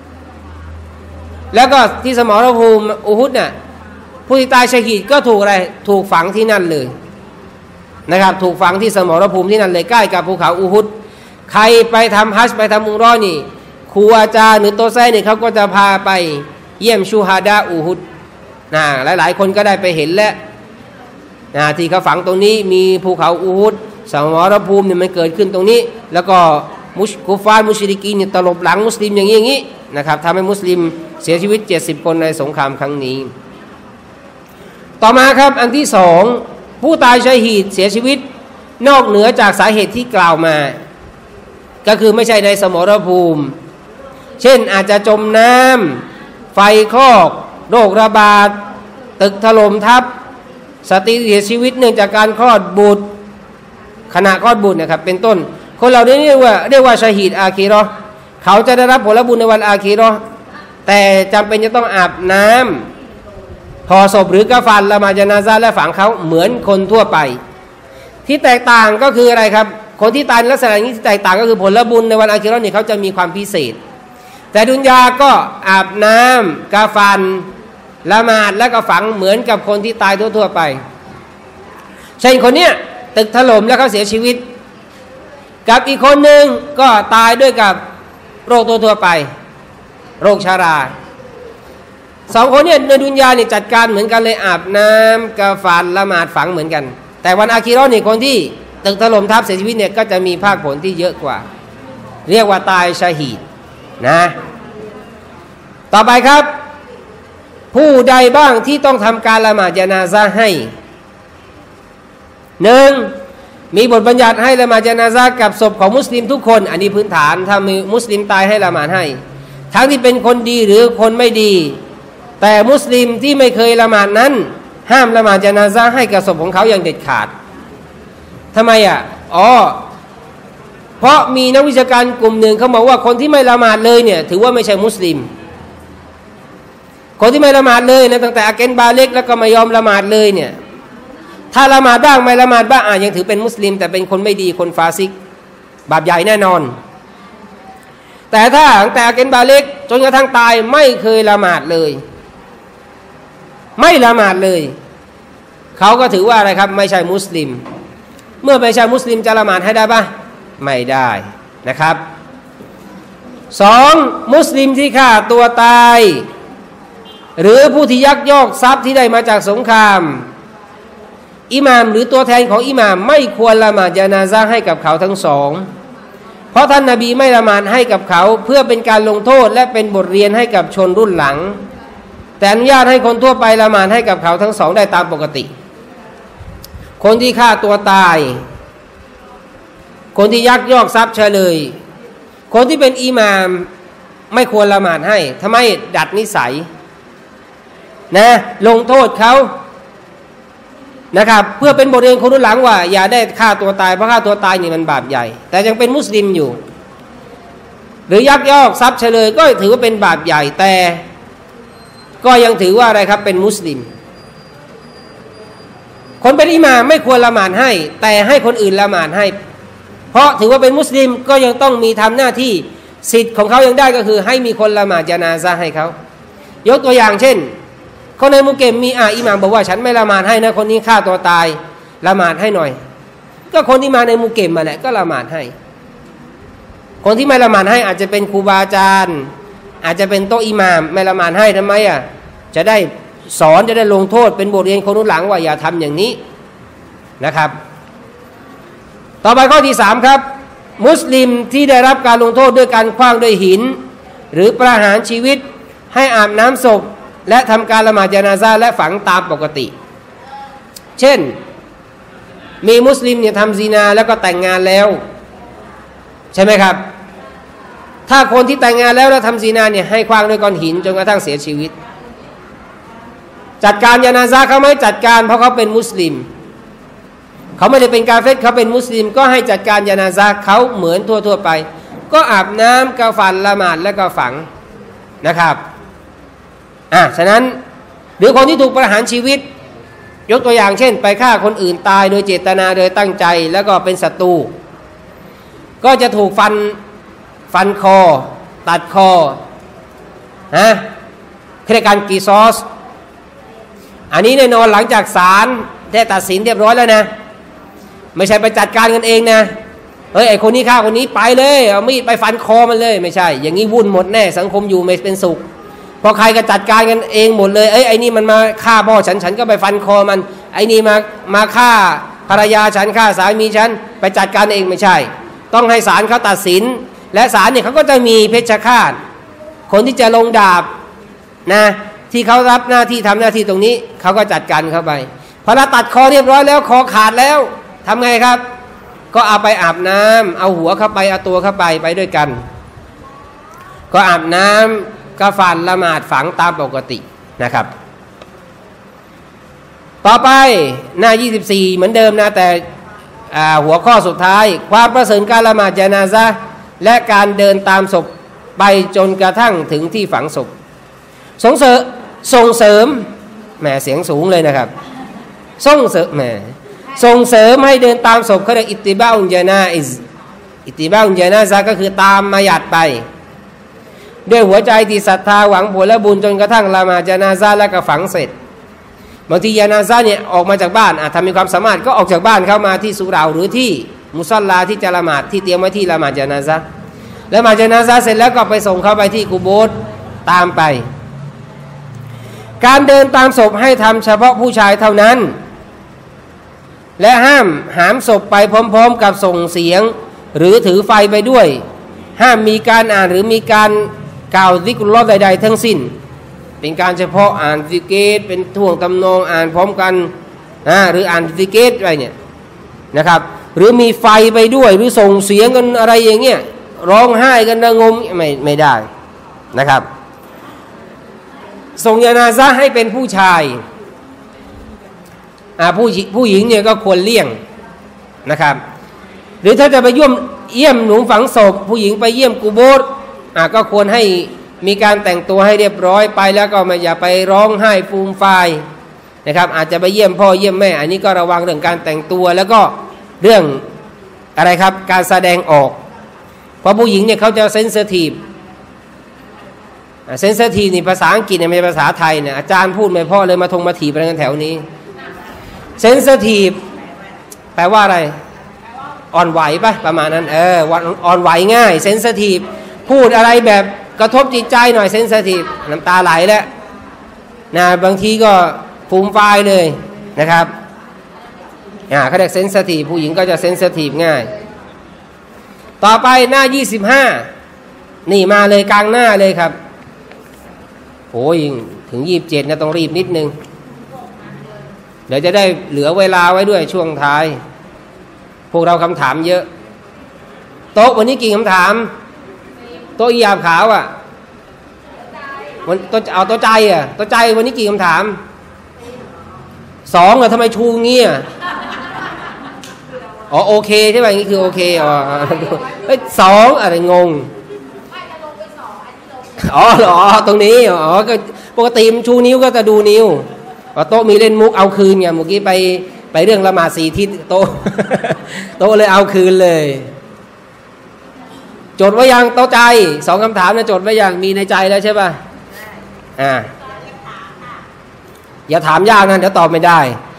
แล้วก็ที่สมรภูมิอูฮุดเนี่ยผู้ที่ตายชะฮีดก็ถูกอะไรถูกฝังที่นั่นเลยนะครับถูกฝังที่สมรภูมิที่นั่นเลยใกล้กับภูเขาอูฮุดใครไปทำฮัจญ์ไปทำอุมเราะห์นี่ครูอาจารย์หรือโตแซนี่เขาก็จะพาไปเยี่ยมชูฮาดาอูฮุดนะหลายๆคนก็ได้ไปเห็นแล้วนะที่เขาฝังตรงนี้มีภูเขาอูฮุดสมรภูมิเนี่ยมันเกิดขึ้นตรงนี้แล้วก็มุชกุฟาร์มุชริกีนเนี่ยตลบหลังมุสลิมอย่างนี้อย่างนี้นะครับทำให้มุสลิมเสียชีวิตเจ็ดสิบคนในสงครามครั้งนี้ต่อมาครับอันที่สองผู้ตายชะฮีดเสียชีวิตนอกเหนือจากสาเหตุที่กล่าวมาก็คือไม่ใช่ในสมรภูมิเช่นอาจจะจมน้ำไฟคลอกโรคระบาดตึกถล่มทับสตรีเสียชีวิตเนื่องจากการคลอดบุตรขณะคลอดบุตรนะครับเป็นต้นคนเหล่านี้เรียกว่าเรียกว่าชะฮีดอาคีเราะห์เขาจะได้รับผลบุญในวันอาคีเราะห์แต่จำเป็นจะต้องอาบน้ำห่อศพหรือกะฟันละหมาดญะนาซะห์และฝังเขาเหมือนคนทั่วไปที่แตกต่างก็คืออะไรครับคนที่ตายในลักษณะนี้ที่แตกต่างก็คือผลบุญในวันอาคีเราะห์นี่เขาจะมีความพิเศษแต่ดุนยาก็อาบน้ำกะฟันละหมาดแล้วก็ฝังเหมือนกับคนที่ตายทั่วๆไปเช่นคนเนี้ยตึกถล่มแล้วเขาเสียชีวิตกับอีกคนหนึ่งก็ตายด้วยกับโรคทั่วๆไปโรคชาราสองคนเนี่ยในดุนยาเนี่ยจัดการเหมือนกันเลยอาบน้ำกะฟันละหมาดฝังเหมือนกันแต่วันอาคีเราะห์นี่คนที่ตึกถล่มทับเสียชีวิตเนี่ยก็จะมีภาคผลที่เยอะกว่าเรียกว่าตายชะฮีดนะต่อไปครับผู้ใดบ้างที่ต้องทำการละหมาดญะนาซะห์ให้หนึ่งมีบทบัญญัติให้ละหมาดญะนาซะห์กับศพของมุสลิมทุกคนอันนี้พื้นฐานถ้ามีมุสลิมตายให้ละหมาดให้ทั้งที่เป็นคนดีหรือคนไม่ดีแต่มุสลิมที่ไม่เคยละหมาดนั้นห้ามละหมาดญะนาซะห์ให้กับศพของเขาอย่างเด็ดขาดทำไมอ่ะอ๋อเพราะมีนักวิชาการกลุ่มหนึ่งเขาบอกว่าคนที่ไม่ละหมาดเลยเนี่ยถือว่าไม่ใช่มุสลิมคนที่ไม่ละหมาดเลยนะตั้งแต่อาเกนบาเล็กแล้วก็ไม่ยอมละหมาดเลยเนี่ยถ้าละหมาดบ้างไม่ละหมาดบ้างอ่ะยังถือเป็นมุสลิมแต่เป็นคนไม่ดีคนฟาซิกบาปใหญ่แน่นอนแต่ถ้าตั้งแต่อาเกนบาเล็กจนกระทั่งตายไม่เคยละหมาดเลยไม่ละหมาดเลยเขาก็ถือว่าอะไรครับไม่ใช่มุสลิมเมื่อไม่ใช่มุสลิมจะละหมาดให้ได้ปะไม่ได้นะครับสองมุสลิมที่ฆ่าตัวตายหรือผู้ที่ยักยอกทรัพย์ที่ได้มาจากสงครามอิหม่ามหรือตัวแทนของอิหม่ามไม่ควรละหมาดญะนาซะห์ให้กับเขาทั้งสองเพราะท่านนบีไม่ละหมาดให้กับเขาเพื่อเป็นการลงโทษและเป็นบทเรียนให้กับชนรุ่นหลังแต่อนุญาตให้คนทั่วไปละหมาดให้กับเขาทั้งสองได้ตามปกติคนที่ฆ่าตัวตายคนที่ยักยอกทรัพย์เฉลยคนที่เป็นอิหม่ามไม่ควรละหมาดให้ทำไมดัดนิสัยนะลงโทษเขานะครับเพื่อเป็นบทเรียนคนรุ่นหลังว่าอย่าได้ฆ่าตัวตายเพราะฆ่าตัวตายนี่มันบาปใหญ่แต่ยังเป็นมุสลิมอยู่หรือยักยอกทรัพย์เฉลยก็ถือว่าเป็นบาปใหญ่แต่ก็ยังถือว่าอะไรครับเป็นมุสลิมคนเป็นอิหม่ามไม่ควรละหมาดให้แต่ให้คนอื่นละหมาดให้เพราะถือว่าเป็นมุสลิมก็ยังต้องมีทำหน้าที่สิทธิ์ของเขายังได้ก็คือให้มีคนละหมาดญะนาซะห์ให้เขายกตัวอย่างเช่นคนในมุเกมมีอ่าอิหม่ามบอกว่าฉันไม่ละหมาดให้นะคนนี้ฆ่าตัวตายละหมาดให้หน่อยก็คนที่มาในมุเกมมาแหละก็ละหมาดให้คนที่ไม่ละหมาดให้อาจจะเป็นครูบาอาจารย์อาจจะเป็นโต๊ะอิหม่ามไม่ละหมาดให้ทำไมอ่ะจะได้สอนจะได้ลงโทษเป็นบทเรียนคนรุ่นหลังว่าอย่าทำอย่างนี้นะครับต่อไปข้อที่สามครับมุสลิมที่ได้รับการลงโทษด้วยการขว้างด้วยหินหรือประหารชีวิตให้อาบน้ำศพและทำการละหมาดญะนาซะห์และฝังตามปกติเช่นมีมุสลิมเนี่ยทำซินาแล้วก็แต่งงานแล้วใช่ไหมครับถ้าคนที่แต่งงานแล้วแล้วทำซินาเนี่ยให้ขว้างด้วยก้อนหินจนกระทั่งเสียชีวิตจัดการญะนาซะห์เขาไม่จัดการเพราะเขาเป็นมุสลิมเขาไม่ได้เป็นกาเฟรเขาเป็นมุสลิมก็ให้จัดการญะนาซะห์เขาเหมือนทั่วๆไปก็อาบน้ำกะฟันละหมาดแล้วก็ฝังนะครับอ่ะฉะนั้นหรือคนที่ถูกประหารชีวิตยกตัวอย่างเช่นไปฆ่าคนอื่นตายโดยเจตนาโดยตั้งใจแล้วก็เป็นศัตรูก็จะถูกฟันฟันคอตัดคอฮะเรียกการกีซอสอันนี้แน่นอนหลังจากศาลได้ตัดสินเรียบร้อยแล้วนะไม่ใช่ไปจัดการกันเองนะเฮ้ยไอคนนี้ฆ่าคนนี้ไปเลยเอามีดไปฟันคอมันเลยไม่ใช่อย่างนี้วุ่นหมดแน่สังคมอยู่ไม่เป็นสุขพอใครก็จัดการกันเองหมดเลยเอ้ยไอ้นี่มันมาฆ่าพ่อฉันฉันก็ไปฟันคอมันไอ้นี่มามาฆ่าภรรยาฉันฆ่าสามีฉันไปจัดการเองไม่ใช่ต้องให้ศาลเขาตัดสินและศาลเนี่ยเขาก็จะมีเพชฌฆาตคนที่จะลงดาบนะที่เขารับหน้าที่ทำหน้าที่ตรงนี้เขาก็จัดการเข้าไปพอเราตัดคอเรียบร้อยแล้วคอขาดแล้วทำไงครับก็เอาไปอาบน้ำเอาหัวเข้าไปเอาตัวเข้าไปไปด้วยกันก็อาบน้ำกะฟันละหมาดฝังตามปกตินะครับต่อไปหน้ายี่สิบสี่เหมือนเดิมนะแต่หัวข้อสุดท้ายความประเสริฐการละหมาดญะนาซะห์และการเดินตามศพไปจนกระทั่งถึงที่ฝังศพส่งเสริมส่งเสริมแหมเสียงสูงเลยนะครับส่งเสริมแหมส่งเสริมให้เดินตามศพเขาเรียกอิตติบาอุญญานาอิซอิตติบาอุญญานาซะห์ก็คือตามมาหยัดไปด้วยหัวใจที่ศรัทธาหวังผลและบุญจนกระทั่งละหมาดญะนาซะห์แล้วก็ฝังเสร็จบางทีญะนาซะห์เนี่ยออกมาจากบ้านอ่ะถ้ามีความสามารถก็ออกจากบ้านเข้ามาที่สุเหร่าหรือที่มุศอลลาที่จะละหมาดที่เตรียมไว้ที่ละหมาดญะนาซะห์ละหมาดญะนาซะห์เสร็จแล้วก็ไปส่งเขาไปที่กุโบร์ตามไปการเดินตามศพให้ทำเฉพาะผู้ชายเท่านั้นและห้ามหามศพไปพร้อมๆกับส่งเสียงหรือถือไฟไปด้วยห้ามมีการอ่านหรือมีการกล่าวซิกรุลลอฮ์ใดๆทั้งสิ้นเป็นการเฉพาะอ่านซิกเกตเป็นท่วงทำนองอ่านพร้อมกันนะหรืออ่านซิกเกตอะไรเนี่ยนะครับหรือมีไฟไปด้วยหรือส่งเสียงกันอะไรอย่างเงี้ยร้องไห้กันระงมไม่ไม่ได้นะครับส่งญะนาซะห์ให้เป็นผู้ชายอ่าผู้ผู้หญิงเนี่ยก็ควรเลี่ยงนะครับหรือถ้าจะไปเยี่ยมเยี่ยมหลุมฝังศพผู้หญิงไปเยี่ยมกุโบร์อ่าก็ควรให้มีการแต่งตัวให้เรียบร้อยไปแล้วก็ไม่อย่าไปร้องไห้ฟูมฟายนะครับอาจจะไปเยี่ยมพ่อเยี่ยมแม่อันนี้ก็ระวังเรื่องการแต่งตัวแล้วก็เรื่องอะไรครับการแสดงออกเพราะผู้หญิงเนี่ยเขาจะเซนซิทีฟเซนซิทีฟนี่ภาษาอังกฤษเนี่ยไม่ใช่ภาษาไทยเนี่ยอาจารย์พูดไม่พอเลยมาทงมาถีบอะไรกันแถวนี้เซนซิทีฟแปลว่าอะไรอ่อนไหวปะประมาณนั้นเอออ่อนไหวง่ายเซนซิทีฟพูดอะไรแบบกระทบจิตใจหน่อยเซนซิทีฟน้ำตาไหลแล้วนะบางทีก็ฟูมฟายเลยนะครับอ่าเขาเรียกเซนซิทีฟผู้หญิงก็จะเซนซิทีฟง่ายต่อไปหน้ายี่สิบห้านี่มาเลยกลางหน้าเลยครับโอ้ยถึงยี่สิบเจ็ดนะต้องรีบนิดนึงเดี๋ยวจะได้เหลือเวลาไว้ด้วยช่วงท้ายพวกเราคำถามเยอะโต๊ะวันนี้กี่คำถามโต๊ะอีหยาบขาวอ่ะวันโต๊ะเอาโต๊ะใจอ่ะโต๊ะใจวันนี้กี่คำถามสองอ่ะทำไมชูงี้อ่ะอ๋อโอเคใช่ไหมนี่คือโอเคอ๋อเฮ้ยสองอะไรงงอ๋อเหรอตรงนี้อ๋อก็ปกติมันชูนิ้วก็จะดูนิ้วโต๊ะมีเล่นมุกเอาคืนไงเมื่อกี้ไปไปเรื่องละหมาดสี่ทิศโต๊ะโต๊ะเลยเอาคืนเลยจดไว้ยังโต๊ะใจสองคำถามนะจดไว้ยังมีในใจแล้วใช่ป่ะอ่าอย่าถามยากนะเดี๋ยวตอบไม่ได้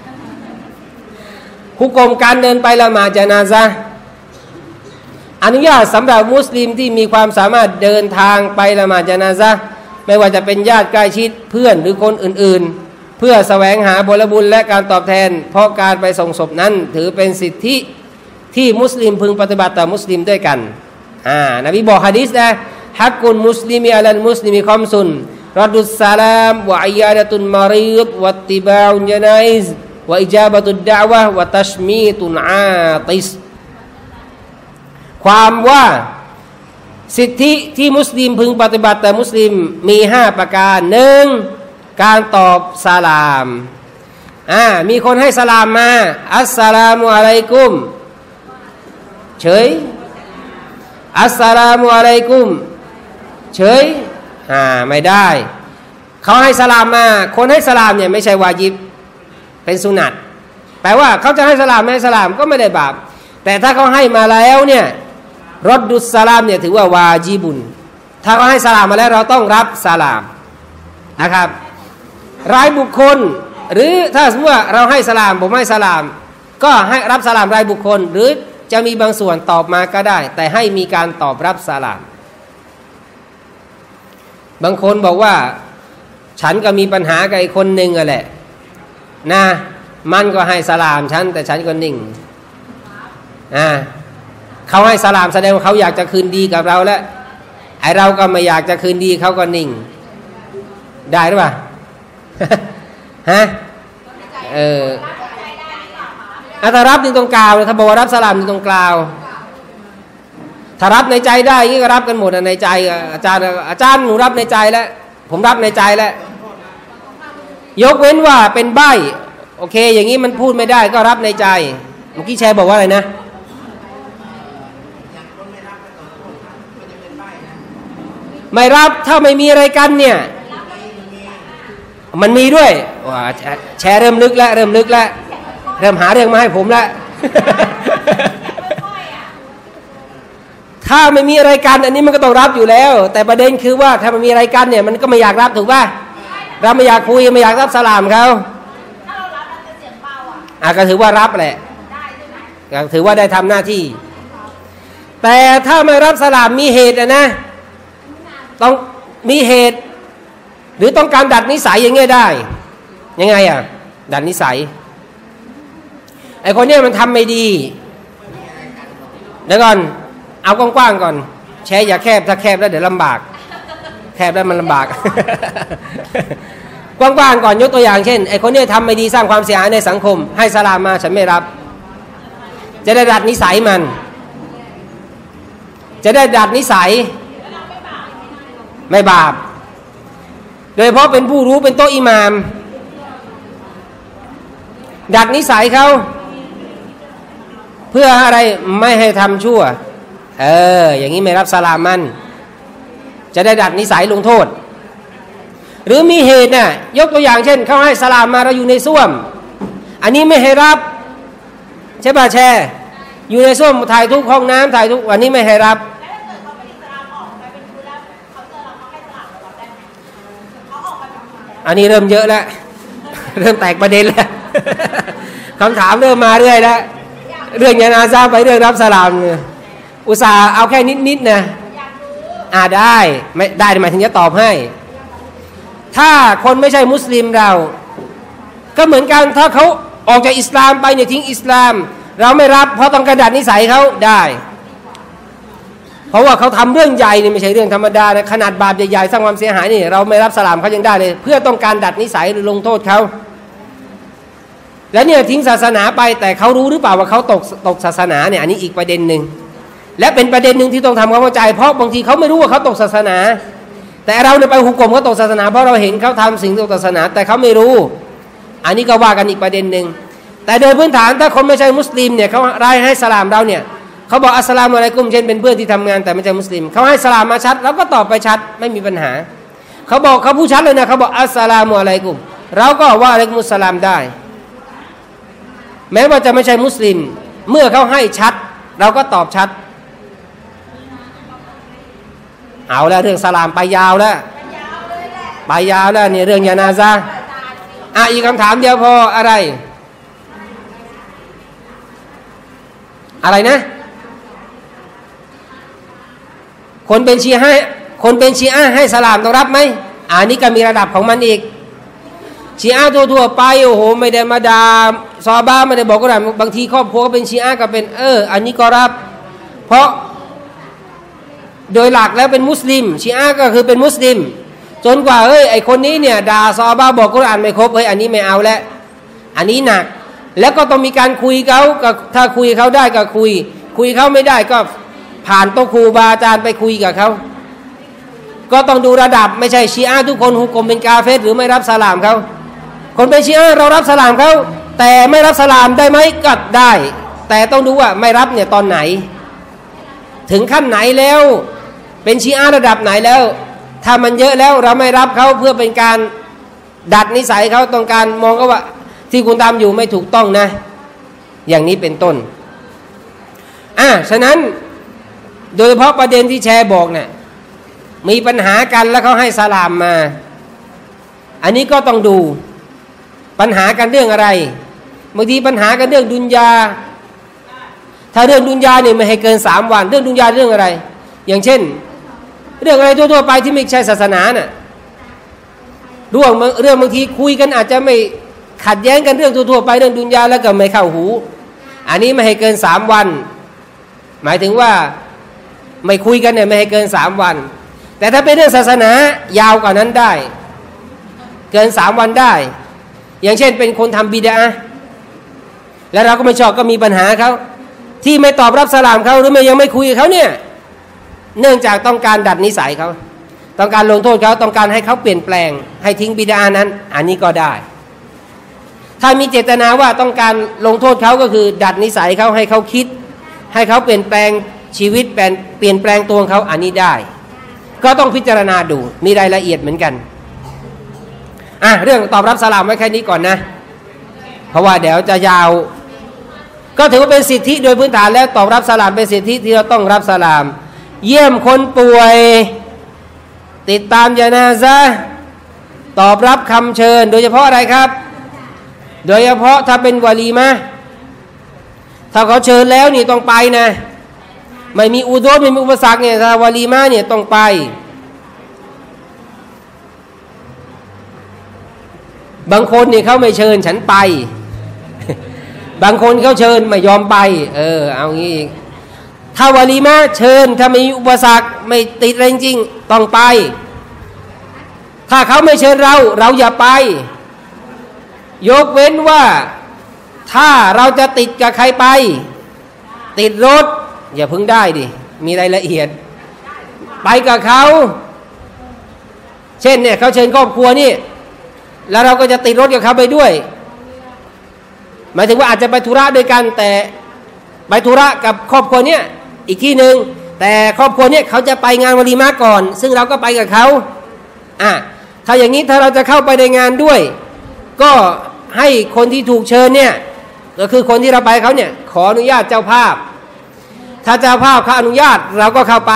หุกมการเดินไปละหมาดญะนาซะห์อนุญาตสำหรับมุสลิมที่มีความสามารถเดินทางไปละหมาดญะนาซะห์ไม่ว่าจะเป็นญาติใกล้ชิดเพื่อนหรือคนอื่นๆเพื่อแสวงหาผลบุญและการตอบแทนเพราะการไปส่งศพนั้นถือเป็นสิทธิที่มุสลิมพึงปฏิบัติต่อมุสลิมด้วยกันอ่านบีบอกหะดีษนะฮักกุลมุสลิมีอะลัลมุสลิมีคอมซุนรัดุสสลามวะอิยาดะตุนมารีดวัตติบาอุนญะนาอิซวะอิจาบะตุดดะอวะฮ์วะตัชมีตุนอาติสความว่าสิทธิที่มุสลิมพึงปฏิบัติแต่มุสลิมมีห้าประการหนึ่งการตอบสลามอ่ามีคนให้สลามมาอัสสลามุอะลัยกุมเฉยอัสสลามุอะลัยกุมเฉยอ่าไม่ได้เขาให้สลามมาคนให้สลามเนี่ยไม่ใช่วาญิบเป็นสุนัตแปลว่าเขาจะให้สลามไม่ให้สลามก็ไม่ได้บาปแต่ถ้าเขาให้มาแล้วเนี่ยรดดุสสลามเนี่ยถือว่าวาญิบุนถ้าเขาให้สลามมาแล้วเราต้องรับสลามนะครับรายบุคคลหรือถ้าสมมติว่าเราให้สลามผมให้สลามก็ให้รับสลามรายบุคคลหรือจะมีบางส่วนตอบมาก็ได้แต่ให้มีการตอบรับสลามบางคนบอกว่าฉันก็มีปัญหากับไอ้คนหนึ่งอ่ะแหละนะมันก็ให้สลามฉันแต่ฉันก็นิ่งอ่าเขาให้สลามแสดงว่าเขาอยากจะคืนดีกับเราแล้วไอ้เราก็ไม่อยากจะคืนดีเขาก็นิ่งได้หรือเปล่า ฮะเออถ้ารับนี่ตรงกล่าวถ้าบอกว่ารับสลามนี่ตรงกล่าวถ้ารับในใจได้นี่ก็รับกันหมดในใจอาจารย์อาจารย์หนูรับในใจแล้วผมรับในใจแล้วยกเว้นว่าเป็นใบ้โอเคอย่างนี้มันพูดไม่ได้ก็รับในใจเมื่อกี้แชร์บอกว่าอะไรนะไม่รับถ้าไม่มีอะไรกันเนี่ยมันมีด้วยว้าแชร์เริ่มลึกแล้วเริ่มลึกแล้วเริ่มหาเรื่องมาให้ผมแล้ว ถ้าไม่มีอะไรกันอันนี้มันก็ต้องรับอยู่แล้วแต่ประเด็นคือว่าถ้ามันมีอะไรกันเนี่ยมันก็ไม่อยากรับถูกป่ะเราไม่อยากคุยไม่อยากรับสลามเขาถ้าเรารับเราจะเสียงเบาอ่ะก็ถือว่ารับแหละก็ถือว่าได้ทำหน้าที่แต่ถ้าไม่รับสลามมีเหตุนะต้องมีเหตุหรือต้องการดัดนิสัยอย่างเงี้ยได้ยังไงอ่ะดัดนิสัยไอ้คนเนี้ยมันทำไม่ดีเดี๋ยวก่อนเอากว้างๆก่อนแชร์อย่าแคบถ้าแคบแล้วเดี๋ยวลำบากแคบแล้วมันลำบาก กว้างๆก่อนยกตัวอย่างเช่นไอ้คนเนี้ยทำไม่ดีสร้างความเสียหายในสังคมให้สลามมาฉันไม่รับจะได้ดัดนิสัยมันจะได้ดัดนิสัยไม่บาปโดยเฉพาะเป็นผู้รู้เป็นโต๊ะอิหม่ามดัดนิสัยเขาเพื่ออะไรไม่ให้ทำชั่วเอออย่างนี้ไม่รับสลามมันจะได้ดัดนิสัยลงโทษหรือมีเหตุน่ะยกตัวอย่างเช่นเขาให้สลามมาเราอยู่ในส้วมอันนี้ไม่ให้รับใช่ป่ะแชร์อยู่ในส้วมถ่ายทุกห้องน้ำถ่ายทุกวันนี้ไม่ให้รับอันนี้เริ่มเยอะแล้วเริ่มแตกประเด็นแล้วคำถามเริ่มมาเรื่อยแล้วเรื่องญะนาซะห์ไปเรื่องรับสลามอุตส่าห์เอาแค่นิดๆนะอ่าได้ไม่ได้หมายถึงจะตอบให้ถ้าคนไม่ใช่มุสลิมเราก็เหมือนกันถ้าเขาออกจากอิสลามไปเนี่ยทิ้งอิสลามเราไม่รับเพราะต้องการดัดนิสัยเขาได้เพราะว่าเขาทำเรื่องใหญ่นี่ไม่ใช่เรื่องธรรมดานะขนาดบาปใหญ่ๆสร้างความเสียหายนี่เราไม่รับสลามเขายังได้เลยเพื่อต้องการดัดนิสัยหรือลงโทษเขาแล้วเนี่ยทิ้งศาสนาไปแต่เขารู้หรือเปล่าว่าเขาตกตกศาสนาเนี่ยอันนี้อีกประเด็นหนึ่งและเป็นประเด็นหนึ่งที่ต้องทำความเข้าใจเพราะบางทีเขาไม่รู้ว่าเขาตกศาสนาแต่เราเนี่ยไปหุกกลมเขาตกศาสนาเพราะเราเห็นเขาทำสิ่งตกศาสนาแต่เขาไม่รู้อันนี้ก็ว่ากันอีกประเด็นหนึ่งแต่โดยพื้นฐานถ้าคนไม่ใช่มุสลิมเนี่ยเขารายให้สลามเราเนี่ยเขาบอกอัสสลามุอะลัยกุมเช่นเป็นเพื่อนที่ทำงานแต่ไม่ใช่มุสลิมเขาให้สลามมาชัดเราก็ตอบไปชัดไม่มีปัญหาเขาบอกเขาพูดชัดเลยนะเขาบอกอัสสลามุอะลัยกุมเราก็ว่าอะลัยกุมุสสลามได้แม้ว่าจะไม่ใช่มุสลิมเมื่อเขาให้ชัดเราก็ตอบชัดเอาแล้วเรื่องสลามไปยาวแล้วไปยาวแล้วเนี่ยเรื่องยานาซะอ่ะอีกคำถามเดียวพออะไรอะไรนะคนเป็นชีอะห์คนเป็นชีอะห์ให้สลามต้องรับไหมอันนี้ก็มีระดับของมันอีกชีอะห์ทั่วๆไปโอ้โหไม่ได้มาด่าซอฮาบะห์ไม่ได้บอกก็ได้บางทีครอบครัวก็เป็นชีอะห์ก็เป็นเอออันนี้ก็รับเพราะโดยหลักแล้วเป็นมุสลิมชีอะห์ก็คือเป็นมุสลิมจนกว่าเฮ้ยไอคนนี้เนี่ยด่าซอฮาบะห์บอกกุรอานไม่ครบเฮ้ยอันนี้ไม่เอาแล้วอันนี้หนักแล้วก็ต้องมีการคุยเขาก็ถ้าคุยเขาได้ก็คุยคุยเขาไม่ได้ก็ผ่านโต๊ะครูบาอาจารย์ไปคุยกับเขาก็ต้องดูระดับไม่ใช่ชีอะห์ทุกคนหุกกลมเป็นกาเฟรหรือไม่รับสลามเขาคนเป็นชีอะห์เรารับสลามเขาแต่ไม่รับสลามได้ไหมก็ได้แต่ต้องดูว่าไม่รับเนี่ยตอนไหนถึงขั้นไหนแล้วเป็นชีอะห์ระดับไหนแล้วถ้ามันเยอะแล้วเราไม่รับเขาเพื่อเป็นการดัดนิสัยเขาต้องการมองก็ว่าที่คุณทำอยู่ไม่ถูกต้องนะอย่างนี้เป็นต้นอ่ะฉะนั้นโดยเฉพาะประเด็นที่แชร์บอกเนี่ยมีปัญหากันแล้วเขาให้สลามมาอันนี้ก็ต้องดูปัญหากันเรื่องอะไรบางทีปัญหากันเรื่องดุนยาถ้าเรื่องดุนยาเนี่ยไม่ให้เกินสามวันเรื่องดุนยาเรื่องอะไรอย่างเช่นเรื่องอะไรทั่วๆไปที่ไม่ใช่ศาสนาน่ะเรื่องเรื่องบางทีคุยกันอาจจะไม่ขัดแย้งกันเรื่องทั่วๆไปเรื่องดุนยาแล้วก็ไม่เข้าหูอันนี้ไม่ให้เกินสามวันหมายถึงว่าไม่คุยกันเนี่ยไม่ให้เกินสามวันแต่ถ้าเป็นเรื่องศาสนายาวกว่านั้นได้เกินสามวันได้อย่างเช่นเป็นคนทำบิดาอะห์แล้วเราก็ไม่ชอบก็มีปัญหาเขาที่ไม่ตอบรับสลามเขาหรือไม่ยังไม่คุยกับเขาเนี่ยเนื่องจากต้องการดัดนิสัยเขาต้องการลงโทษเขาต้องการให้เขาเปลี่ยนแปลงให้ทิ้งบิดานั้นอันนี้ก็ได้ถ้ามีเจตนาว่าต้องการลงโทษเขาก็คือดัดนิสัยเขาให้เขาคิดให้เขาเปลี่ยนแปลงชีวิตเปลี่ยนเปลี่ยนแปลงตัวเขาอันนี้ได้ก็ต้องพิจารณาดูมีรายละเอียดเหมือนกันอ่ะเรื่องตอบรับสลามไว้แค่นี้ก่อนนะเพราะว่าเดี๋ยวจะยาวก็ถือว่าเป็นสิทธิโดยพื้นฐานแล้วตอบรับสลามเป็นสิทธิที่เราต้องรับสลามเยี่ยมคนป่วยติดตามญะนาซะห์ตอบรับคำเชิญโดยเฉพาะอะไรครับโดยเฉพาะถ้าเป็นวะลีมะห์ถ้าเขาเชิญแล้วนี่ต้องไปนะไม่มีอุดรไม่มีอุปสรรคเนี่ยถ้าวะลีมะห์เนี่ยต้องไปบางคนนี่เขาไม่เชิญฉันไปบางคนเขาเชิญไม่ยอมไปเออเอางี้ถ้าวะลีมะห์เชิญถ้าไม่มีอุปสรรคไม่ติดอะไรจริงต้องไปถ้าเขาไม่เชิญเราเราอย่าไปยกเว้นว่าถ้าเราจะติดกับใครไปติดรถอย่าพึ่งได้ดิมีรายละเอียดไปกับเขาเช่นเนี่ยเขาเชิญครอบครัวนี่แล้วเราก็จะติดรถกับเขาไปด้วยหมายถึงว่าอาจจะไปธุระด้วยกันแต่ไปธุระกับครอบครัวเนี่ยอีกที่หนึ่งแต่ครอบครัวเนี่ยเขาจะไปงานวะลีมะห์ก่อนซึ่งเราก็ไปกับเขาอ่ะถ้าอย่างนี้ถ้าเราจะเข้าไปในงานด้วยก็ให้คนที่ถูกเชิญเนี่ยก็คือคนที่เราไปเขาเนี่ยขออนุญาตเจ้าภาพถ้าเจ้าภาพเขาอนุญาตเราก็เข้าไป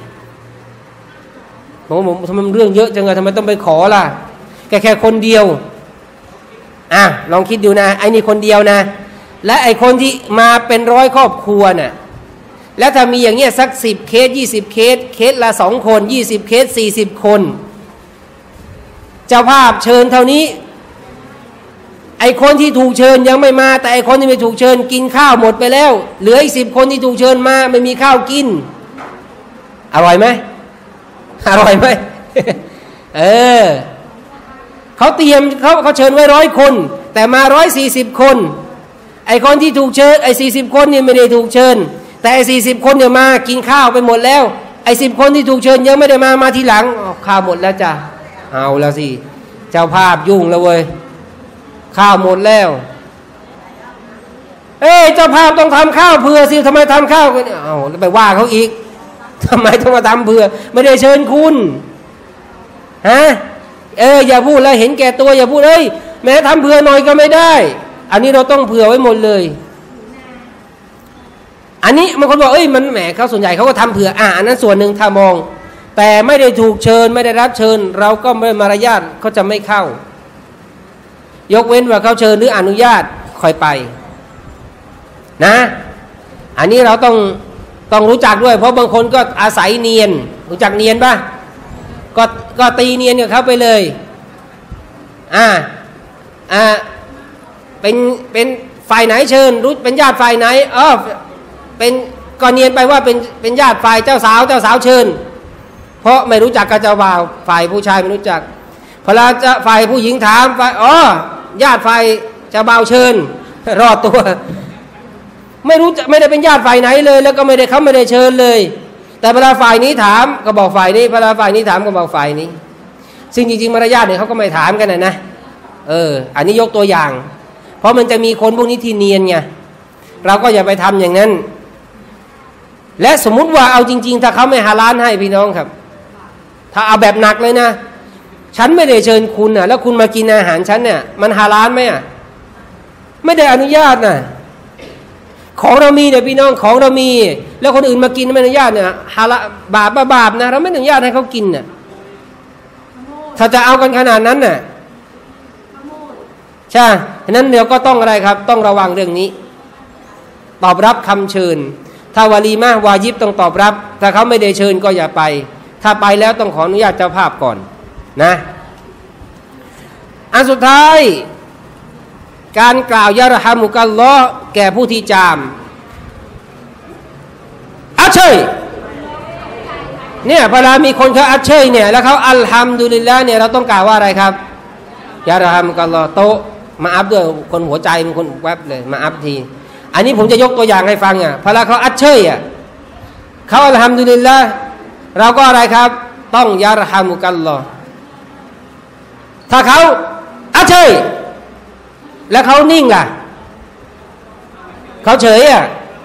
ผมผมทำไมเรื่องเยอะจังเลยทำไมต้องไปขอล่ะแค่แค่คนเดียวอ่ะลองคิดดูนะไอ้นี่คนเดียวนะและไอ้คนที่มาเป็นร้อยครอบครัวน่ะแล้วถ้ามีอย่างเงี้ยสักสิบเคสยี่สิบเคสเคสละสองคนยี่สิบเคสสี่สิบคนเจ้าภาพเชิญเท่านี้ไอ้คนที่ถูกเชิญยังไม่มาแต่ไอ้คนที่ไม่ถูกเชิญกินข้าวหมดไปแล้วเหลืออีกสิบคนที่ถูกเชิญมาไม่มีข้าวกินอร่อยไหมอร่อยไหม เออเขาเตรียมเขาเขาเชิญไว้ร้อยคนแต่มาร้อยสี่สิบคนไอ้คนที่ถูกเชิญไอ้สี่สิบคนนี่ไม่ได้ถูกเชิญแต่ไอ้สี่สิบคนเนี่ยมากินข้าวไปหมดแล้วไอ้สิบคนที่ถูกเชิญยังไม่ได้มามาทีหลังข้าวหมดแล้วจ้ะเอาแล้วสิเจ้าภาพยุ่งแล้วเว้ยข้าวหมดแล้วเอ้ยเจ้าภาพต้องทำข้าวเผื่อสิทำไมทำข้าวกันเอาแล้วไปว่าเขาอีกทำไมต้องมาทำเผื่อไม่ได้เชิญคุณฮะเอออย่าพูดแล้วเห็นแก่ตัวอย่าพูดเอ้ยแม้ทำเผื่อหน่อยก็ไม่ได้อันนี้เราต้องเผื่อไว้หมดเลยอันนี้บางคนบอกเอ้ยมันแหมเขาส่วนใหญ่เขาก็ทำเผื่ออ่ะอันนั้นส่วนหนึ่งถ้ามองแต่ไม่ได้ถูกเชิญไม่ได้รับเชิญเราก็ไม่มารยาทเขาจะไม่เข้ายกเว้นว่าเขาเชิญหรืออนุญาตคอยไปนะอันนี้เราต้องต้องรู้จักด้วยเพราะบางคนก็อาศัยเนียนรู้จักเนียนป่ะก็ก็ตีเนียนกับเขาไปเลยอ่าอ่าเป็นเป็นฝ่ายไหนเชิญรู้เป็นญาติฝ่ายไหนเออเป็นก็เนียนไปว่าเป็นเป็นญาติฝ่ายเจ้าสาวเจ้าสาวเชิญเพราะไม่รู้จักกับเจ้าบ่าวฝ่ายผู้ชายไม่รู้จักพอเราจะฝ่ายผู้หญิงถามฝ่ายอ๋อญาติฝ่ายเจ้าบ่าวเชิญรอดตัวไม่รู้จะไม่ได้เป็นญาติฝ่ายไหนเลยแล้วก็ไม่ได้เขาไม่ได้เชิญเลยแต่เวลาฝ่ายนี้ถามก็บอกฝ่ายนี้เวลาฝ่ายนี้ถามก็บอกฝ่ายนี้ซึ่งจริงๆมารยาทเนี่ยเขาก็ไม่ถามกันนะนะเอออันนี้ยกตัวอย่างเพราะมันจะมีคนพวกนี้ที่เนียนไงเราก็อย่าไปทำอย่างนั้นและสมมุติว่าเอาจริงๆถ้าเขาไม่ฮาลาลให้พี่น้องครับถ้าเอาแบบหนักเลยนะฉันไม่ได้เชิญคุณน่ะแล้วคุณมากินอาหารฉันเนี่ยมันฮาลาลไหมอ่ะไม่ได้อนุญาตน่ะของเรามีเนี่ยพี่น้องของเรามีแล้วคนอื่นมากินไม่อนุญาตเนี่ยฮาลาบาปบาปนะเราไม่อนุญาตให้เขากินน่ะถ้าจะเอากันขนาดนั้นน่ะใช่ฉะนั้นเดี๋ยวก็ต้องอะไรครับต้องระวังเรื่องนี้ตอบรับคำเชิญถ้าวาลีมะวาญิบต้องตอบรับถ้าเขาไม่ได้เชิญก็อย่าไปถ้าไปแล้วต้องขออนุญาตเจ้าภาพก่อนนะอันสุดท้ายการกล่าวยะรฮามุกัลลอฮ์แก่ผู้ที่จามอัชเชยเนี่ยเวลามีคนเขาอัชเชยเนี่ยแล้วเขาอัลฮัมดุลิลละห์เนี่ยเราต้องกล่าวว่าอะไรครับยะรฮามุกัลลอฮ์โตมาอัพด้วยคนหัวใจมันคนแวบเลยมาอัพทีอันนี้ผมจะยกตัวอย่างให้ฟังอ่ะเวลาเขาอัชเชยอ่ะเขาอัลฮัมดุลิลละห์เราก็อะไรครับต้องยะรฮามุกัลลอฮ์ถ้าเขาอัชเชยแล้วเขานิ่งล่ะเขาเฉยอ่ะ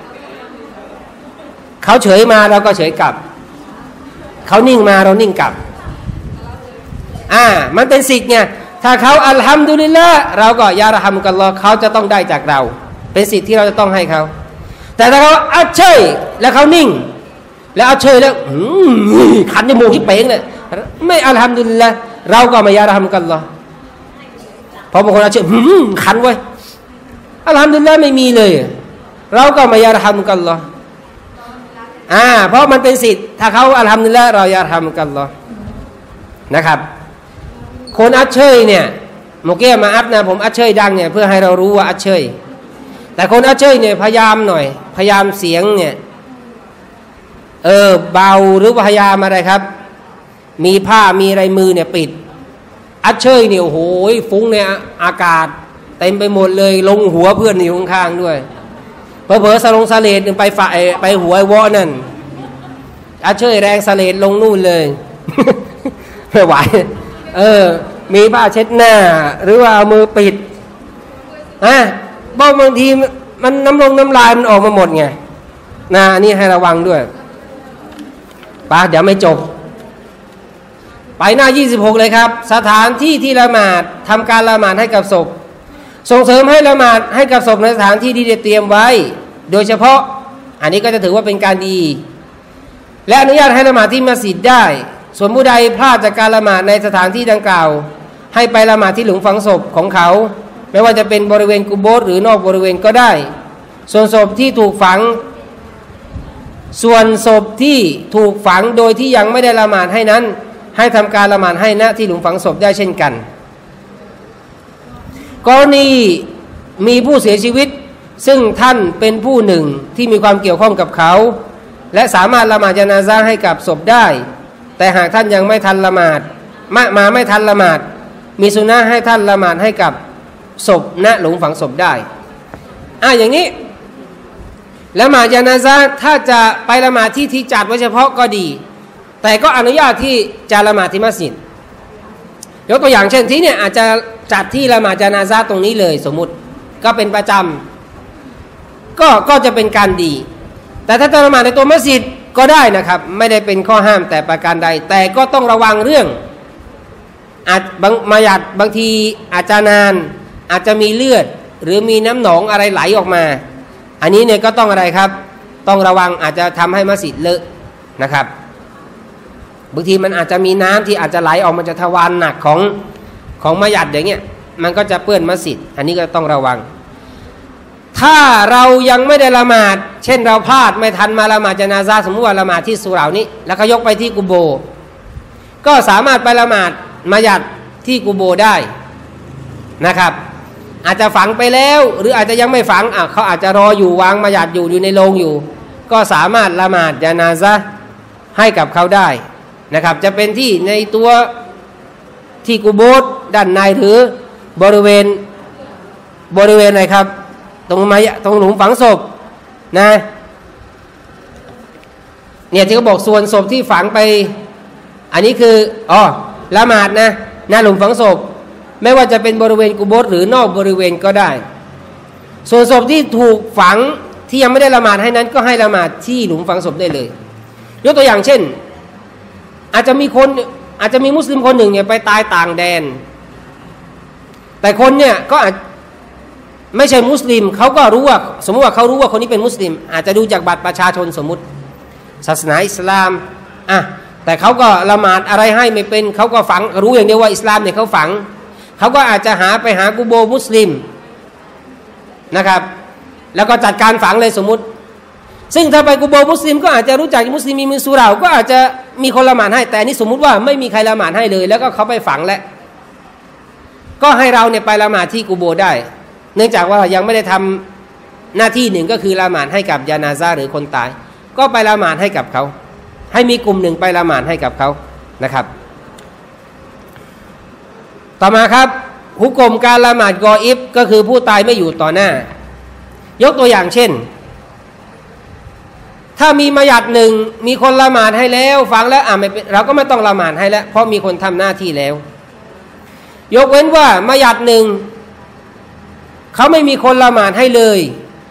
เขาเฉยมาเราก็เฉยกลับเขานิ่งมาเรานิ่งกลับอ่ามันเป็นสิทธิ์ไงถ้าเขาอัลฮัมดุลิลละห์เราก็ยะรฮามุกัลลอฮ์เขาจะต้องได้จากเราเป็นสิทธิ์ที่เราจะต้องให้เขาแต่ถ้าเขาอัชเชยแล้วเขานิ่งแล้วอัชเชยแล้วขันจมูกที่เป่งเลยไม่อัลฮัมดุลิลละห์เราก็ไม่ยะรฮามุกัลลอฮ์พอบางคนอัชเชยขันไว้อัลฮัมดุลิลละห์ไม่มีเลยเราก็ไม่ยะรฮามุกัลลอฮ์อ่าเพราะมันเป็นสิทธิ์ถ้าเขาอัลฮัมดุลิลละห์เรายะรฮามุกัลลอฮ์นะครับคนอัชเชยเนี่ยเมื่อกี้มาอัพนะผมอัชเชยดังเนี่ยเพื่อให้เรารู้ว่าอัชเชยแต่คนอัชเชยเนี่ยพยายามหน่อยพยายามเสียงเนี่ยเออเบาหรือพยายามอะไรครับมีผ้ามีอะไรมือเนี่ยปิดอัชเชยเนี่ยโอ้โหฟุ้งในอากาศเต็มไปหมดเลยลงหัวเพื่อนอยู่ข้างๆด้วยเผลอๆสลงสเลดไปฝ่ายไปหัวไอ้วอนั่นอัชเชยแรงสเลดลงนู่นเลยไม่ไหวเออมีผ้าเช็ดหน้าหรือว่าเอามือปิดอ่ะบางทีมันน้ำลงน้ำลายมันออกมาหมดไงนะอันนี้ให้ระวังด้วยป่ะเดี๋ยวไม่จบไปหน้ายี่สิบหกเลยครับสถานที่ที่ละหมาดทำการละหมาดให้กับศพส่งเสริมให้ละหมาดให้กับศพในสถานที่ที่ได้เตรียมไว้โดยเฉพาะอันนี้ก็จะถือว่าเป็นการดีและอนุญาตให้ละหมาดที่มัสยิดได้ส่วนผู้ใดพลาดจากการละหมาดในสถานที่ดังกล่าวให้ไปละหมาดที่หลุมฝังศพของเขาไม่ว่าจะเป็นบริเวณกุโบร์หรือนอกบริเวณก็ได้ส่วนศพที่ถูกฝังส่วนศพที่ถูกฝังโดยที่ยังไม่ได้ละหมาดให้นั้นให้ทำการละหมาดให้ณที่หลุมฝังศพได้เช่นกันกรณีมีผู้เสียชีวิตซึ่งท่านเป็นผู้หนึ่งที่มีความเกี่ยวข้องกับเขาและสามารถละหมาดญะนาซะห์ให้กับศพได้แต่หากท่านยังไม่ทันละหมาดมามาไม่ทันละหมาดมีสุนนะห์ให้ท่านละหมาดให้กับศพณหลุมฝังศพได้อ่ะอย่างนี้ละหมาดญะนาซะห์ถ้าจะไปละหมาดที่ที่จัดไว้เฉพาะก็ดีแต่ก็อนุญาตที่จะละหมาดที่มัสยิดยกตัวอย่างเช่นที่เนี่ยอาจจะจัดที่ละหมาดญะนาซะห์ตรงนี้เลยสมมุติก็เป็นประจำก็ก็จะเป็นการดีแต่ถ้าจะละหมาดในตัวมัสยิดก็ได้นะครับไม่ได้เป็นข้อห้ามแต่ประการใดแต่ก็ต้องระวังเรื่องอาจบางมาหยัดบางทีอาจจะนานอาจจะมีเลือดหรือมีน้ำหนองอะไรไหลออกมาอันนี้เนี่ยก็ต้องอะไรครับต้องระวังอาจจะทำให้มัสยิดเลอะนะครับบางทีมันอาจจะมีน้ำที่อาจจะไหลออกมันจะทวารหนักของของมาหยัดอย่างเงี้ยมันก็จะเปื้อนมัสยิดอันนี้ก็ต้องระวังถ้าเรายังไม่ได้ละหมาดเช่นเราพลาดไม่ทันมาละหมาดญะนาซะห์สมมุติว่าละหมาดที่สุเหร่านี้แล้วก็ยกไปที่กุโบก็สามารถไปละหมาดมาหยัดที่กุโบได้นะครับอาจจะฝังไปแล้วหรืออาจจะยังไม่ฝังอ่ะเขาอาจจะรออยู่วางมาหยัดอยู่อยู่ในโรงอยู่ก็สามารถละหมาดญะนาซะห์ให้กับเขาได้นะครับจะเป็นที่ในตัวที่กุโบด้านในหรือบริเวณบริเวณไหนครับตรงไม้ตรงหลุมฝังศพนะเนี่ยที่เขาบอกส่วนศพที่ฝังไปอันนี้คืออ๋อละหมาดนะหน้าหลุมฝังศพไม่ว่าจะเป็นบริเวณกุโบร์หรือนอกบริเวณก็ได้ส่วนศพที่ถูกฝังที่ยังไม่ได้ละหมาดให้นั้นก็ให้ละหมาดที่หลุมฝังศพได้เลยยกตัวอย่างเช่นอาจจะมีคนอาจจะมีมุสลิมคนหนึ่งเนี่ยไปตายต่างแดนแต่คนเนี่ยก็อาจไม่ใช่มุสลิมเขาก็รู้ว่าสมมติว่าเขารู้ว่าคนนี้เป็นมุสลิมอาจจะดูจากบัตรประชาชนสมมุติศาสนาอิสลามอ่ะแต่เขาก็ละหมาดอะไรให้ไม่เป็นเขาก็ฝังรู้อย่างเดียวว่าอิสลามเนี่ยเขาฝังเขาก็อาจจะหาไปหากุโบมุสลิมนะครับแล้วก็จัดการฝังเลยสมมุติซึ่งถ้าไปกุโบมุสลิมก็อาจจะรู้จักมุสลิมมีมือสุเหร่าก็อาจจะมีคนละหมาดให้แต่นี่สมมุติว่าไม่มีใครละหมาดให้เลยแล้วก็เขาไปฝังแล้วก็ให้เราเนี่ยไปละหมาดที่กุโบได้เนื่องจากว่ายังไม่ได้ทำหน้าที่หนึ่งก็คือละหมาดให้กับญะนาซะห์หรือคนตายก็ไปละหมาดให้กับเขาให้มีกลุ่มหนึ่งไปละหมาดให้กับเขานะครับต่อมาครับหุกมการละหมาดกออิบก็คือผู้ตายไม่อยู่ต่อหน้ายกตัวอย่างเช่นถ้ามีมาหยัดหนึ่งมีคนละหมาดให้แล้วฟังแล้วอ่ะไม่เราก็ไม่ต้องละหมาดให้แล้วเพราะมีคนทำหน้าที่แล้วยกเว้นว่ามาหยัดหนึ่งเขาไม่มีคนละหมาดให้เลย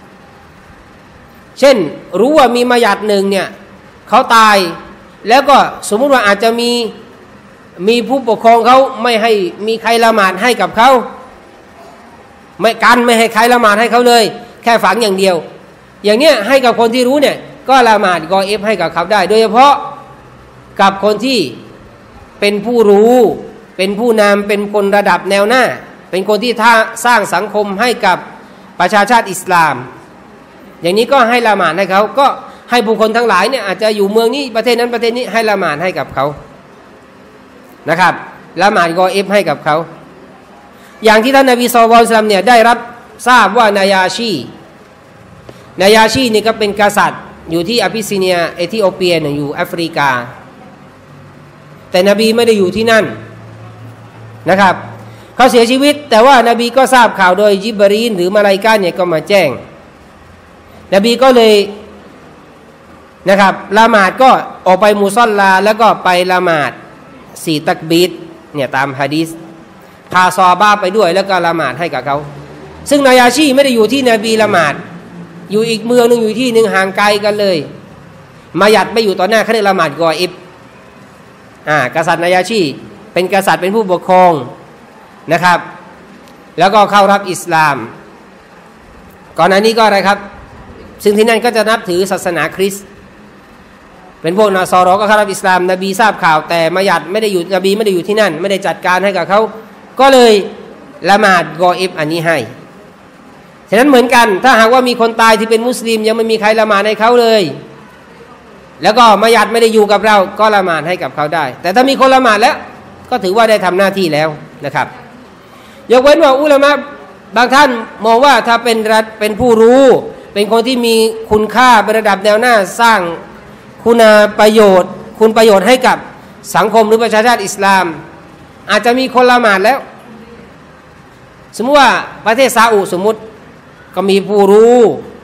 เช่นรู้ว่ามีมาหยัดหนึ่งเนี่ยเขาตายแล้วก็สมมุติว่าอาจจะมีมีผู้ปกครองเขาไม่ให้มีใครละหมาดให้กับเขาไม่กันไม่ให้ใครละหมาดให้เขาเลยแค่ฝังอย่างเดียวอย่างเนี้ยให้กับคนที่รู้เนี่ยก็ละหมาดกอเอฟให้กับเขาได้โดยเฉพาะกับคนที่เป็นผู้รู้เป็นผู้นำเป็นคนระดับแนวหน้าเป็นคนที่ท่าสร้างสังคมให้กับประชาชาติอิสลามอย่างนี้ก็ให้ละหมาดให้เขาก็ให้บุคคลทั้งหลายเนี่ยอาจจะอยู่เมืองนี้ประเทศนั้นประเทศนี้ให้ละหมาดให้กับเขานะครับละหมาดกอเอฟให้กับเขาอย่างที่ท่านนบีศ็อลลัลลอฮุอะลัยฮิวะซัลลัมเนี่ยได้รับทราบว่านายาชีนายาชีนี่ก็เป็นกษัตริย์อยู่ที่อบิสซิเนียเอธิโอเปียเนี่ยอยู่แอฟริกาแต่นบีไม่ได้อยู่ที่นั่นนะครับเขาเสียชีวิตแต่ว่านบีก็ทราบข่าวโดยญิบรีลหรือมาลาอิกะฮ์เนี่ยก็มาแจ้งนบีก็เลยนะครับละหมาดก็ออกไปมุศอลลาแล้วก็ไปละหมาดสี่ตักบีรเนี่ยตามหะดีษพาซอฮาบะห์ไปด้วยแล้วก็ละหมาดให้กับเขาซึ่งนายาชีไม่ได้อยู่ที่นบีละหมาดอยู่อีกเมืองนึงอยู่ที่นึงห่างไกลกันเลยมาหยัดไม่อยู่ต่อหน้าเขาเรียกละหมาดกออิบอ่ากษัตริย์นายาชีเป็นกษัตริย์เป็นผู้ปกครองนะครับแล้วก็เข้ารับอิสลามก่อนหน้านี้ก็อะไรครับซึ่งที่นั่นก็จะนับถือศาสนาคริสต์เป็นพวกนาซอรอก็เข้ารับอิสลามนบีทราบข่าวแต่มาหยัดไม่ได้อยู่นบีไม่ได้อยู่ที่นั่นไม่ได้จัดการให้กับเขาก็เลยละหมาดกออิบอันนี้ให้ฉะนั้นเหมือนกันถ้าหากว่ามีคนตายที่เป็นมุสลิมยังไม่มีใครละหมาดให้เขาเลยแล้วก็มาหยัดไม่ได้อยู่กับเราก็ละหมาดให้กับเขาได้แต่ถ้ามีคนละหมาดแล้วก็ถือว่าได้ทำหน้าที่แล้วนะครับยกเว้นว่าอุลามะบางท่านมองว่าถ้าเป็นรัฐเป็นผู้รู้เป็นคนที่มีคุณค่าเป็นระดับแนวหน้าสร้างคุณประโยชน์คุณประโยชน์ให้กับสังคมหรือประชาชาติอิสลามอาจจะมีคนละหมาดแล้วสมมุติว่าประเทศซาอุสมมุติก็มีผู้รู้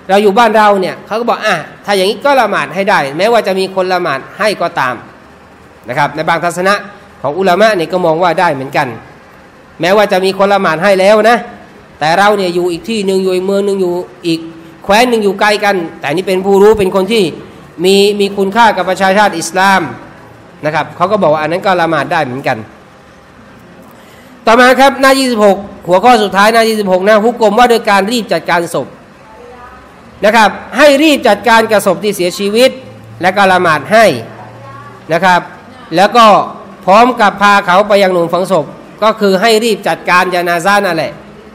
เราอยู่บ้านเราเนี่ยเขาก็บอกอ่ะถ้าอย่างนี้ก็ละหมาดให้ได้แม้ว่าจะมีคนละหมาดให้ก็ตามนะครับในบางทัศนะของอุลามะเนี่ยก็มองว่าได้เหมือนกันแม้ว่าจะมีคนละหมาดให้แล้วนะแต่เราเนี่ยอยู่อีกที่หนึ่งอยู่อีกเมืองหนึ่งอยู่อีกแคว้นหนึ่งอยู่ไกลกันแต่นี่เป็นผู้รู้เป็นคนที่มีมีคุณค่ากับประชาชาติอิสลามนะครับเขาก็บอกว่าอันนั้นก็ละหมาดได้เหมือนกันต่อมาครับหน้ายี่สิบหกหัวข้อสุดท้ายหน้ายี่สิบหกนะฮุกกลมว่าโดยการรีบจัดการศพนะครับให้รีบจัดการกับศพที่เสียชีวิตและก็ละหมาดให้นะครับแล้วก็พร้อมกับพาเขาไปยังหลุมฝังศพก็คือให้รีบจัดการญะนาซะห์นั่นแหละ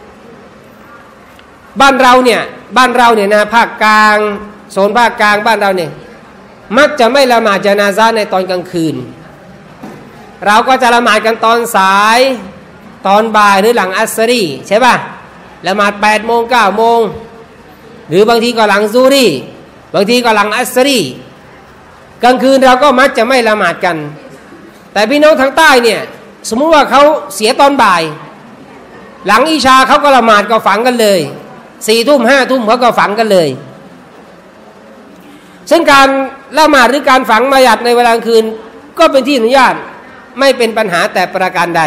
บ้านเราเนี่ยบ้านเราเนี่ยนะภาคกลางโซนภาคกลางบ้านเราเนี่ยมักจะไม่ละหมาดญะนาซะห์ในตอนกลางคืนเราก็จะละหมาดกันตอนสายตอนบ่ายหรือหลังอัสรีใช่ป่ะละหมาดแปดโมงเก้าโมงหรือบางทีก็หลังซูรีบางทีก็หลังอัสรีกลางคืนเราก็มักจะไม่ละหมาดกันแต่พี่น้องทางใต้เนี่ยสมมุติว่าเขาเสียตอนบ่ายหลังอิชาเขาก็ละหมาดก็ฝังกันเลยสี่ทุ่มห้าทุ่มเขาก็ฝังกันเลยซึ่งการละหมาดหรือการฝังมัยยิตในเวลากลางคืนก็เป็นที่อนุญาตไม่เป็นปัญหาแต่ประการใด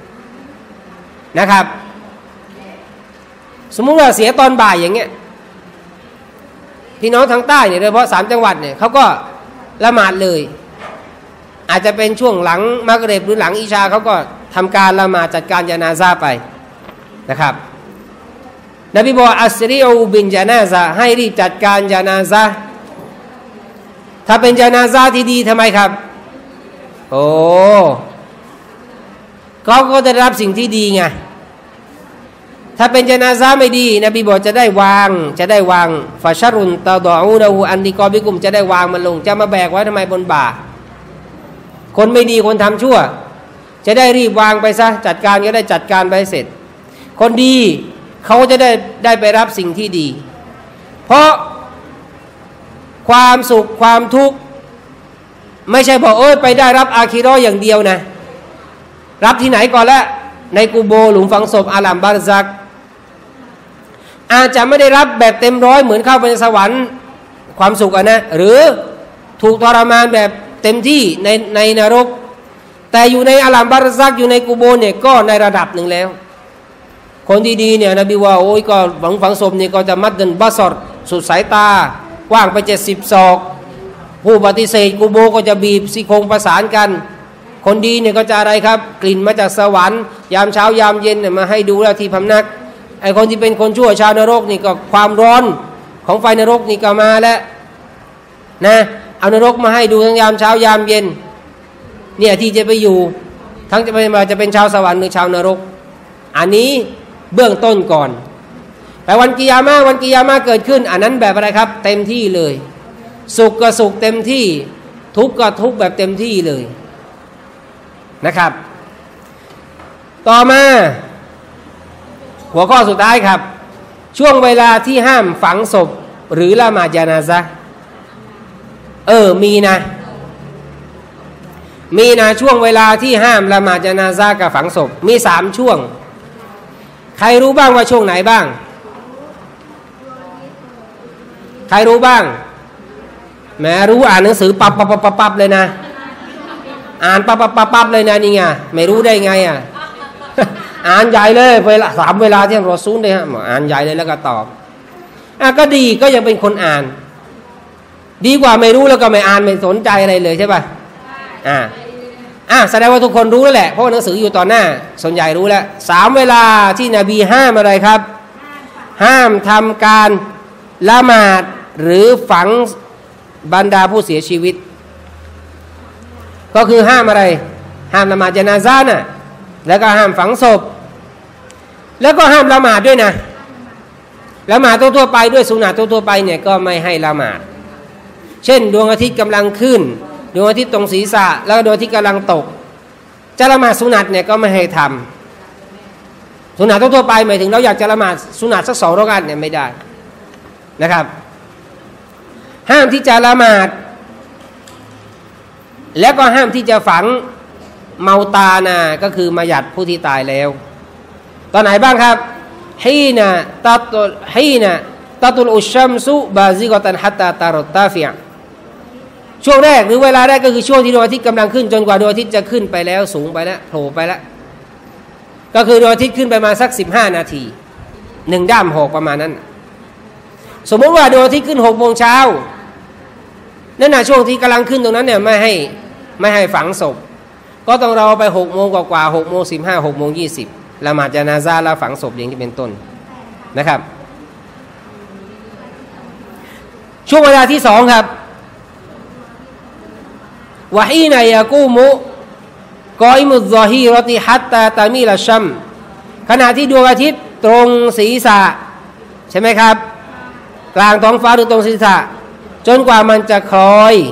นะครับสมมุติว่าเสียตอนบ่ายอย่างเงี้ยพี่น้องทางใต้เนี่ยโดยเฉพาะสามจังหวัดเนี่ยเขาก็ละหมาดเลยอาจจะเป็นช่วงหลังมักริบหรือหลังอิชาเขาก็ทำการละหมาดจัดการญะนาซะห์ไปนะครับนบีบอกอัสริอูบินญะนาซะห์ให้รีบจัดการญะนาซะห์ถ้าเป็นญะนาซะห์ที่ดีทำไมครับโอ้เขาก็จะได้รับสิ่งที่ดีไงถ้าเป็นญะนาซะห์ไม่ดีนบีบอกจะได้วางจะได้วางฟาชรุนตะดออูนะฮูอันดิกอบิกุมจะได้วางมันลงจะมาแบกไว้ทำไมบนบ่าคนไม่ดีคนทำชั่วจะได้รีบวางไปซะจัดการก็ได้จัดการไปเสร็จคนดีเขาจะได้ได้ไปรับสิ่งที่ดีเพราะความสุขความทุกข์ไม่ใช่บอกเอ้ยไปได้รับอาคิเราะห์อย่างเดียวนะรับที่ไหนก่อนละในกูโบหลุมฝังศพอาลัมบาร์ซักอาจจะไม่ได้รับแบบเต็มร้อยเหมือนเข้าไปในสวรรค์ความสุขอะนะหรือถูกทรมานแบบเต็มที่ในในนรกแต่อยู่ในอาลัมบาร์ซักอยู่ในกูโบเนี่ยก็ในระดับหนึ่งแล้วคนดีๆเนี่ยนบีว่าโอ้ยก็ฝังฝังศพเนี่ยก็จะมัดดันบัสรสุดสายตากว้างไปเจ็ดสิบศอกผู้ปฏิเสธกูโบก็จะบีบซี่โครงประสานกันคนดีเนี่ยก็จะอะไรครับกลิ่นมาจากสวรรค์ยามเช้ายามเย็นเนี่ยมาให้ดูแล้วที่พำนักไอคนที่เป็นคนชั่วชาวนรกนี่ก็ความร้อนของไฟนรกนี่ก็มาแล้วนะเอานรกมาให้ดูทั้งยามเช้ายามเย็นเนี่ยที่จะไปอยู่ทั้งจะเป็นมาจะเป็นชาวสวรรค์หรือชาวนรกอันนี้เบื้องต้นก่อนแต่วันกิยามะห์วันกิยามะห์เกิดขึ้นอันนั้นแบบอะไรครับเต็มที่เลยสุขก็สุขเต็มที่ทุกข์ก็ทุกข์แบบเต็มที่เลยนะครับต่อมาหัวข้อสุดท้ายครับช่วงเวลาที่ห้ามฝังศพหรือละหมาดญะนาซะห์เออมีนะมีนะช่วงเวลาที่ห้ามละหมาดญะนาซะห์กับฝังศพมีสามช่วงใครรู้บ้างว่าช่วงไหนบ้างใครรู้บ้างแม้รู้อ่านหนังสือปับปับปับปับปับเลยนะอ่านปับปับปับปับเลยนะนี่ไงไม่รู้ได้ไงอ่ะอ่านใหญ่เลยเวลาสามเวลาที่รอซูลเลยฮะอ่านใหญ่เลยแล้วก็ตอบอ่ะก็ดีก็ยังเป็นคนอ่านดีกว่าไม่รู้แล้วก็ไม่อ่านไม่สนใจอะไรเลยใช่ป่ะอ่าอ่ะแสดงว่าทุกคนรู้แล้วแหละเพราะหนังสืออยู่ต่อหน้าส่วนใหญ่รู้แล้วสามเวลาที่นบีห้ามอะไรครับห้ามทำการละหมาดหรือฝังบรรดาผู้เสียชีวิตก็คือห้ามอะไรห้ามละหมาดญะนาซะห์น่ะแล้วก็ห้ามฝังศพแล้วก็ห้ามละหมาดด้วยนะละหมาดทั่วๆไปด้วยสุนัตทั่วๆไปเนี่ยก็ไม่ให้ละหมาดเช่นดวงอาทิตย์กำลังขึ้นดวงอาทิตย์ตรงศีรษะแล้วดวงอาทิตย์กำลังตกจะละหมาดสุนัตเนี่ยก็ไม่ให้ทำสุนัตทั่วๆไปหมายถึงเราอยากจะละหมาดสุนัตสักสองรอกาตเนี่ยไม่ได้นะครับห้ามที่จะละหมาดแล้วก็ห้ามที่จะฝังเมาตานาก็คือมาหยัดผู้ที่ตายแล้วตอนไหนบ้างครับฮีนะตัดฮีนะตะตุลอุชัมซุบาซิกอตันฮัตตาตารตาฟิอะช่วงแรกหรือเวลาแรกก็คือช่วงที่ดวงอาทิตย์กำลังขึ้นจนกว่าดวงอาทิตย์จะขึ้นไปแล้วสูงไปแล้วโผล่ไปแล้วก็คือดวงอาทิตย์ขึ้นไปมาสักสิบห้านาทีหนึ่งด้ามหอกประมาณนั้นสมมติว่าดวงอาทิตย์ขึ้นหกโมงเช้านั่นน่ะช่วงที่กำลังขึ้นตรงนั้นเนี่ยไม่ให้ไม่ให้ฝังศพก็ต้องรอไปหกโมงกว่าๆหกโมงสิบห้าหกโมงยี่สิบละหมาดญะนาซาแล้วฝังศพอย่างที่เป็นต้นนะครับช่วงเวลาที่สองครับวะฮีนะยะกูมุกออิมุซซอฮีรอติฮัตตาตามีลชัมขณะที่ดวงอาทิตย์ตรงศีรษะใช่ไหมครับกลางท้องฟ้าหรือตรงศีรษะจนกว่ามันจะคล้อย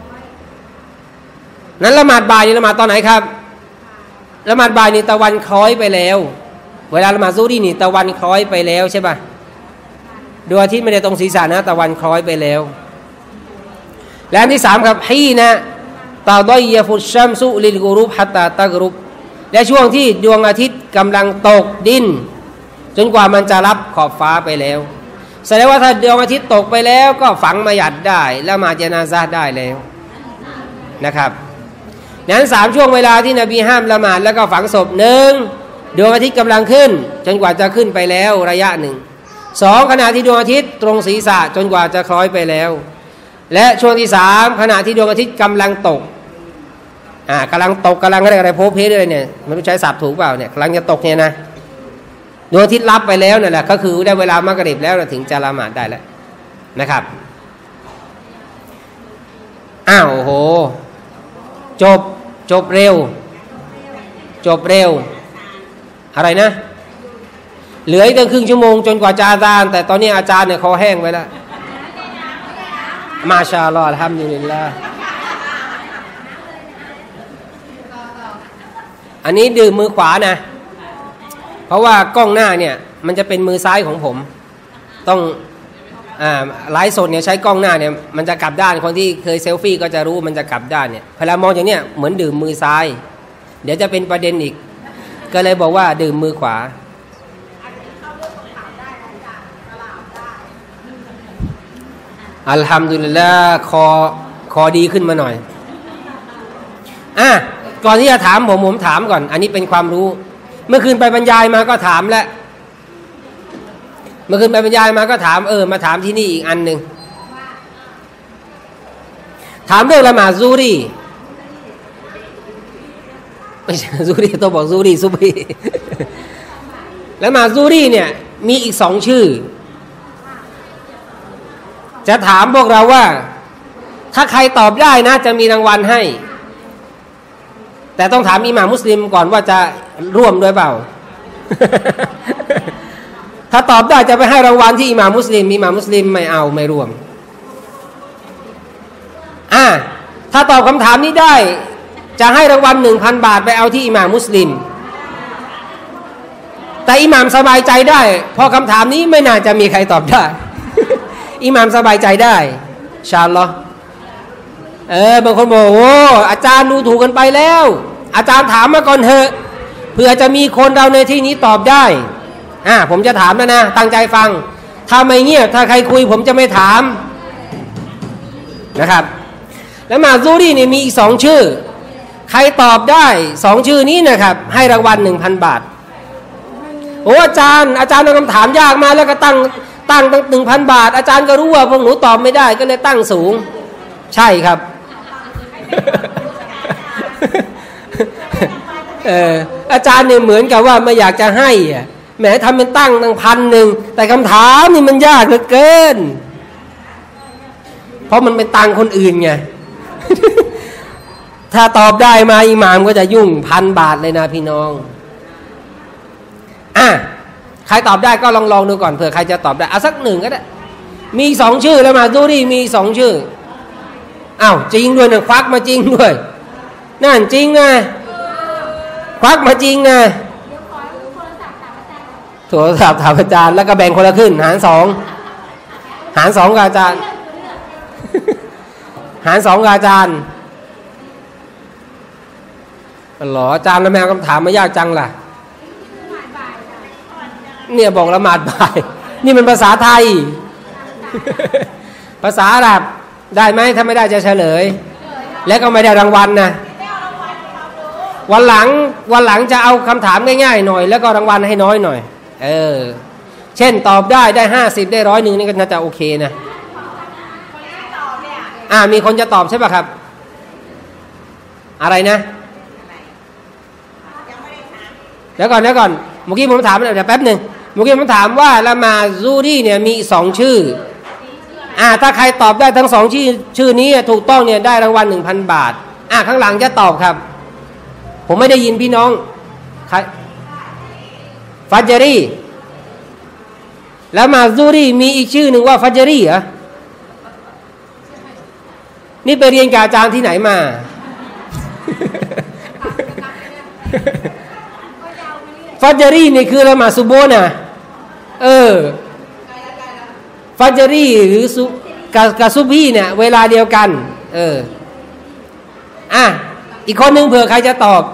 นั้นละหมาดบ่ายนี่ละหมาดตอนไหนครับละหมาดบ่ายนี่ตะวันคล้อยไปแล้วเวลาละหมาดซุฮรีนี่ตะวันคล้อยไปแล้วใช่ป่ะดวงอาทิตย์ไม่ได้ตรงศีรษะนะตะวันคล้อยไปแล้วและอันที่สามครับฮีนะตาดอยยฟุชชัมซุลิลกุรุบฮัตตาตักรุบและช่วงที่ดวงอาทิตย์กำลังตกดินจนกว่ามันจะรับขอบฟ้าไปแล้วแสดงว่าถ้าดวงอาทิตย์ตกไปแล้วก็ฝังมาหยัดได้ละหมาดญะนาซาได้แล้วนะครับนั้นสามช่วงเวลาที่นบีห้ามละหมาดแล้วก็ฝังศพหนึ่งดวงอาทิตย์กำลังขึ้นจนกว่าจะขึ้นไปแล้วระยะหนึ่งสองขณะที่ดวงอาทิตย์ตรงศีรษะจนกว่าจะคล้อยไปแล้วและช่วงที่สามขณะที่ดวงอาทิตย์กำลังตกอ่ากำลังตกกำลังอะไรอะไรโพเพเลยเนี่ยไม่รู้ใช้ศัพท์ถูกเปล่าเนี่ยกำลังจะตกเนี่ยนะดวงอาทิตย์รับไปแล้วนั่นแหละก็คือได้เวลามักริบแล้วถึงจะละหมาดได้แล้วนะครับอ้าวโอ้โหจบจบเร็วจบเร็วอะไรนะเหลืออีกตั้งครึ่งชั่วโมงจนกว่าจะอาจารย์แต่ตอนนี้อาจารย์เนี่ยคอแห้งไปแล้วมาชาอัลลอฮ์อัลฮัมดุลิลลาห์อันนี้ดื่มมือขวานะเพราะว่ากล้องหน้าเนี่ยมันจะเป็นมือซ้ายของผมต้องอ่าไลฟ์สดเนี่ยใช้กล้องหน้าเนี่ยมันจะกลับด้านคนที่เคยเซลฟี่ก็จะรู้มันจะกลับด้านเนี่ยเวลามองอย่างเนี้ยเหมือนดื่มมือซ้ายเดี๋ยวจะเป็นประเด็นอีกก็เลยบอกว่าดื่มมือขวาอัลฮัมดุลิลลาห์คอคอดีขึ้นมาหน่อยอ่ะก่อนที่จะถามผมผมถามก่อนอันนี้เป็นความรู้เมื่อคืนไปบรรยายมาก็ถามแล้วเมื่อคืนไปบรรยายมาก็ถามเออมาถามที่นี่อีกอันหนึ่งถามเรื่องละหมาดซูรีไม่ใช่ซูรีตัวบอกซูรีซุบฮีละหมาดซูรีเนี่ยมีอีกสองชื่อจะถามพวกเราว่าถ้าใครตอบได้นะจะมีรางวัลให้แต่ต้องถามอิหม่ามมุสลิมก่อนว่าจะร่วมด้วยเปล่า ถ้าตอบได้จะไปให้รางวัลที่อิหม่ามมุสลิมอิหม่ามมุสลิมไม่เอาไม่ร่วมอ่าถ้าตอบคำถามนี้ได้จะให้รางวัล หนึ่งพัน บาทไปเอาที่อิหม่ามมุสลิมแต่อิหม่ามสบายใจได้เพราะคำถามนี้ไม่น่าจะมีใครตอบได้ อิหม่ามสบายใจได้อินชาอัลลอฮ์เออบางคนบอกโอ้อาจารย์ดูถูกกันไปแล้วอาจารย์ถามมาก่อนเถอะเผื่อจะมีคนเราในที่นี้ตอบได้อ่าผมจะถามแล้วนะตั้งใจฟังถ้าไม่เงียบถ้าใครคุยผมจะไม่ถามนะครับแล้วมาซูรีนี่มีอีกสองชื่อใครตอบได้สองชื่อนี้นะครับให้รางวัล หนึ่งพัน บาทโอ้อาจารย์อาจารย์เอาคำถามยากมาแล้วก็ตั้งตั้งตั้ง หนึ่งพัน บาทอาจารย์ก็รู้ว่าพวกหนูตอบไม่ได้ก็เลยตั้งสูงใช่ครับ เอออาจารย์เนี่ยเหมือนกับว่าไม่อยากจะให้อ่ะแหมทำเป็นตั้งตั้งพันหนึ่งแต่คำถามนี่มันยากเหลือเกินเพราะมันเป็นตังคนอื่นไง ถ้าตอบได้มาอิหม่ามก็จะยุ่งพันบาทเลยนะพี่น้องอ่ะใครตอบได้ก็ลองลองดูก่อนเผื่อใครจะตอบได้เอาสักหนึ่งก็ได้มีสองชื่อแล้วมาดูดิมีสองชื่ออ้าวจริงด้วยนะควักมาจริงด้วยนั่นจริงนะควักมาจริงนะโทรศัพท์ถามอาจารย์แล้วก็แบ่งคนละครึ่งหารสองหารสองกับอาจารย์หารสองกับอาจารย์หรออาจารย์แล้วแม่คำถามมายากจังล่ะเนี่ยบอกละหมาดบ่ายนี่มันภาษาไทยภาษาอาหรับได้ไหมถ้าไม่ได้จะเฉลยแล้วก็ไม่ได้รางวัลนะวันหลังวันหลังจะเอาคำถามง่ายๆหน่อยแล้วก็รางวัลให้น้อยหน่อยเออเช่นตอบได้ได้ห้าสิบได้ร้อยหนึ่งนี่ก็น่าจะโอเคนะอ่ามีคนจะตอบใช่ป่ะครับอะไรนะเดี๋ยวก่อนเดี๋ยวก่อนเมื่อกี้ผมถามเดี๋ยวแป๊บหนึ่งเมื่อกี้ผมถามว่าละหมาดซูรีเนี่ยมีสองชื่ออ่าถ้าใครตอบได้ทั้งสองชื่อชื่อนี้ถูกต้องเนี่ยได้รางวัลหนึ่งพันบาทอ่าข้างหลังจะตอบครับผมไม่ได้ยินพี่น้องใครฟัจรีละหมาดซูรีมีอีกชื่อหนึ่งว่าฟัจรีเหรอนี่ไปเรียนกับอาจารย์ที่ไหนมาฟัจรีนี่คือละหมาดซุโบห์นะเออฟัจรีหรือซุกับซุบฮีเนี่ยเวลาเดียวกันเอออ่ะอีกคนหนึ่งเผื่อใครจะตอบ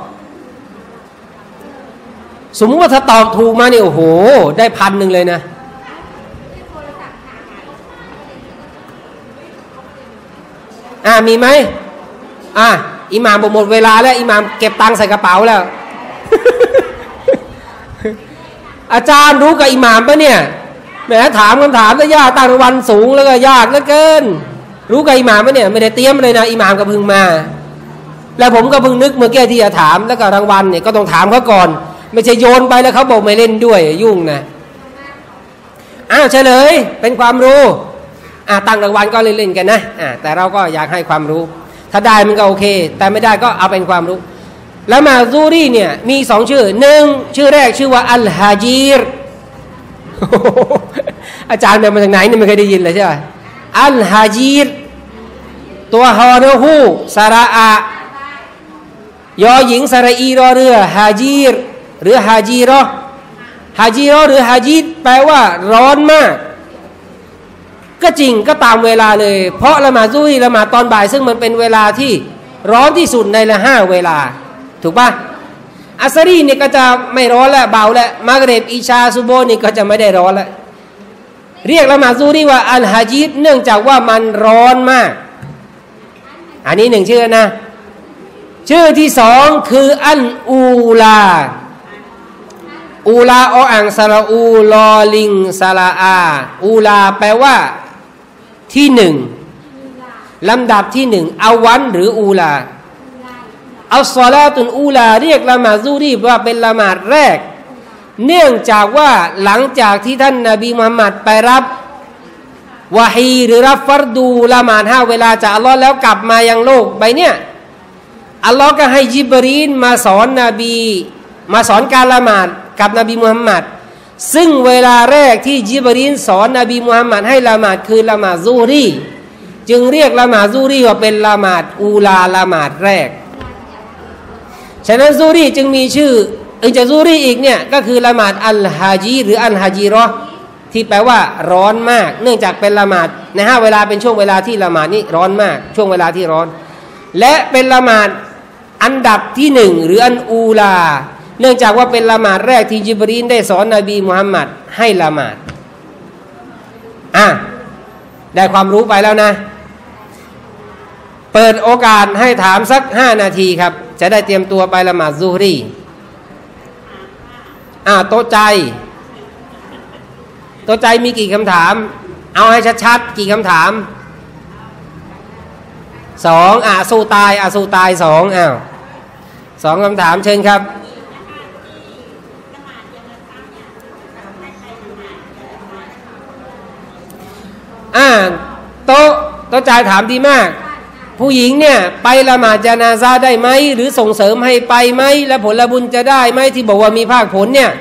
สมมติว่าถ้าตอบถูกมาเนี่ยโอ้โหได้พันหนึ่งเลยนะอ่ะมีไหมอ่ะอิหม่ามหมดเวลาแล้วอิหม่ามเก็บตังค์ใส่กระเป๋าแล้ว อาจารย์รู้กับอิหม่ามปะเนี่ยแหมถามคำถามแล้วยากตั้งรางวัลสูงแล้วก็ยากเหลือเกินรู้กับอิหม่ามปะเนี่ยไม่ได้เตรียมเลยนะอิหม่ามก็เพิ่งมาแล้วผมก็เพิ่งนึกเมื่อกี้ที่จะถามแล้วก็รางวัลเนี่ยก็ต้องถามเขาก่อนไม่ใช่โยนไปแล้วเขาบอกไม่เล่นด้วยยุ่งนะอ้าวเฉลยเป็นความรู้อ่าตั้งรางวัลก็เล่นๆกันนะอ่าแต่เราก็อยากให้ความรู้ถ้าได้มันก็โอเคแต่ไม่ได้ก็เอาเป็นความรู้แล้วมาซูรีเนี่ยมีสองชื่อหนึ่งชื่อแรกชื่อว่าอัลฮาจีรอาจารย์เนี่ยมาจากไหนนี่ไม่เคยได้ยินเลยใช่ไหมอัลฮาจีรตัวฮอร์ฮูสระอายอหญิงสระอีรอเรือฮาจีรหรือฮาจีรอฮาจีรอหรือฮาจีรแปลว่าร้อนมากก็จริงก็ตามเวลาเลยเพราะละหมาดซุฮรีละหมาดตอนบ่ายซึ่งมันเป็นเวลาที่ร้อนที่สุดในละห้าเวลาถูกปะอัสรีนี่ก็จะไม่ร้อนแล้วเบาแล้วมักริบอิชาซุโบห์นี่ก็จะไม่ได้ร้อนแล้วเรียกละหมาดซุฮรีว่าอัลฮาจีรเนื่องจากว่ามันร้อนมากอันนี้หนึ่งชื่อนะชื่อที่สองคืออันอูลาอูลาออ่างสระอูลอลิงสระอาอูลาแปลว่าที่หนึ่งลำดับที่หนึ่งอาวันหรืออูลาอัลศอลาตุนอูลาเรียกละหมาดซุฮรีว่าเป็นละหมาดแรกเนื่องจากว่าหลังจากที่ท่านนบีมุฮัมมัดไปรับวะฮีหรือรับฟัรดูละหมาดห้าเวลาจากอัลลอฮ์แล้วกลับมายังโลกใบเนี้ยอัลลอฮ์ก็ให้ญิบรีลมาสอนนบีมาสอนการละหมาดกับนบีมุฮัมมัดซึ่งเวลาแรกที่ญิบรีลสอนนบีมุฮัมมัดให้ละหมาดคือละหมาดซุฮรีจึงเรียกละหมาดซุฮรีว่าเป็นละหมาดอูลาละหมาดแรกฉะนั้นซุฮรีจึงมีชื่ออื่นจากซุฮรีอีกเนี่ยก็คือละหมาดอัลฮาจีหรืออัลฮาจีรอที่แปลว่าร้อนมากเนื่องจากเป็นละหมาดในห้าเวลาเป็นช่วงเวลาที่ละหมาดนี้ร้อนมากช่วงเวลาที่ร้อนและเป็นละหมาดอันดับที่หนึ่งหรืออันอูลาเนื่องจากว่าเป็นละหมาดแรกที่ญิบรีลได้สอนนบีมุฮัมมัดให้ละหมาดอ่ะได้ความรู้ไปแล้วนะเปิดโอกาสให้ถามสักห้านาทีครับจะได้เตรียมตัวไปละหมาดซุฮรีอ่ะโต๊ะใจโต๊ะใจมีกี่คำถามเอาให้ชัดๆกี่คำถามสองอ่ะสู้ตายอ่ะสู้ตายสองอ้าวสองคำถามเชิญครับอ่าโต๊ะโต๊ะใจถามดีมากผู้หญิงเนี่ยไปละหมาดญะนาซาได้ไหมหรือส่งเสริมให้ไปไหมและผลบุญจะได้ไหมที่บอกว่ามีภาคผลเนี่ย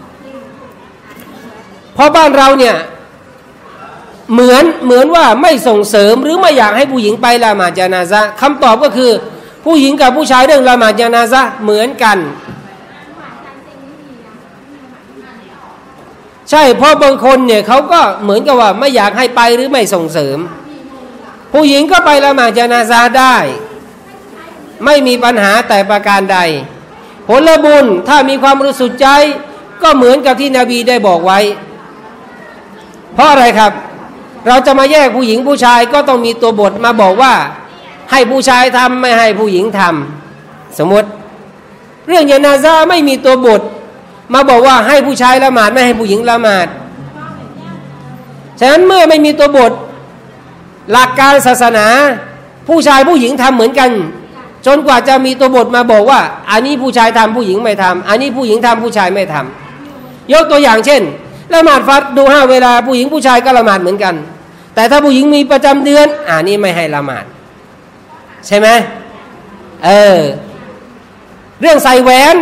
เพราะบ้านเราเนี่ยเหมือนเหมือนว่าไม่ส่งเสริมหรือไม่อยากให้ผู้หญิงไปละหมาดญะนาซาคำตอบก็คือผู้หญิงกับผู้ชายเรื่องละหมาดญะนาซาเหมือนกันใช่เพราะบางคนเนี่ยเขาก็เหมือนกับว่าไม่อยากให้ไปหรือไม่ส่งเสริมผู้หญิงก็ไปละหมาดญะนาซาได้ไม่มีปัญหาแต่ประการใดผลบุญถ้ามีความรู้สึกใจก็เหมือนกับที่นบีได้บอกไว้เพราะอะไรครับเราจะมาแยกผู้หญิงผู้ชายก็ต้องมีตัวบทมาบอกว่าให้ผู้ชายทำไม่ให้ผู้หญิงทำสมมติเรื่องญะนาซะห์ไม่มีตัวบทมาบอกว่าให้ผู้ชายละหมาดไม่ให้ผู้หญิงละหมาดฉะนั้นเมื่อไม่มีตัวบทหลักการศาสนาผู้ชายผู้หญิงทำเหมือนกันจนกว่าจะมีตัวบทมาบอกว่าอันนี้ผู้ชายทำผู้หญิงไม่ทำอันนี้ผู้หญิงทำผู้ชายไม่ทำยกตัวอย่างเช่นละหมาดฟัรดูห้าเวลาผู้หญิงผู้ชายก็ละหมาดเหมือนกันแต่ถ้าผู้หญิงมีประจำเดือนอันนี้ไม่ให้ละหมาดใช่ไหมเออเรื่องใส่แหวน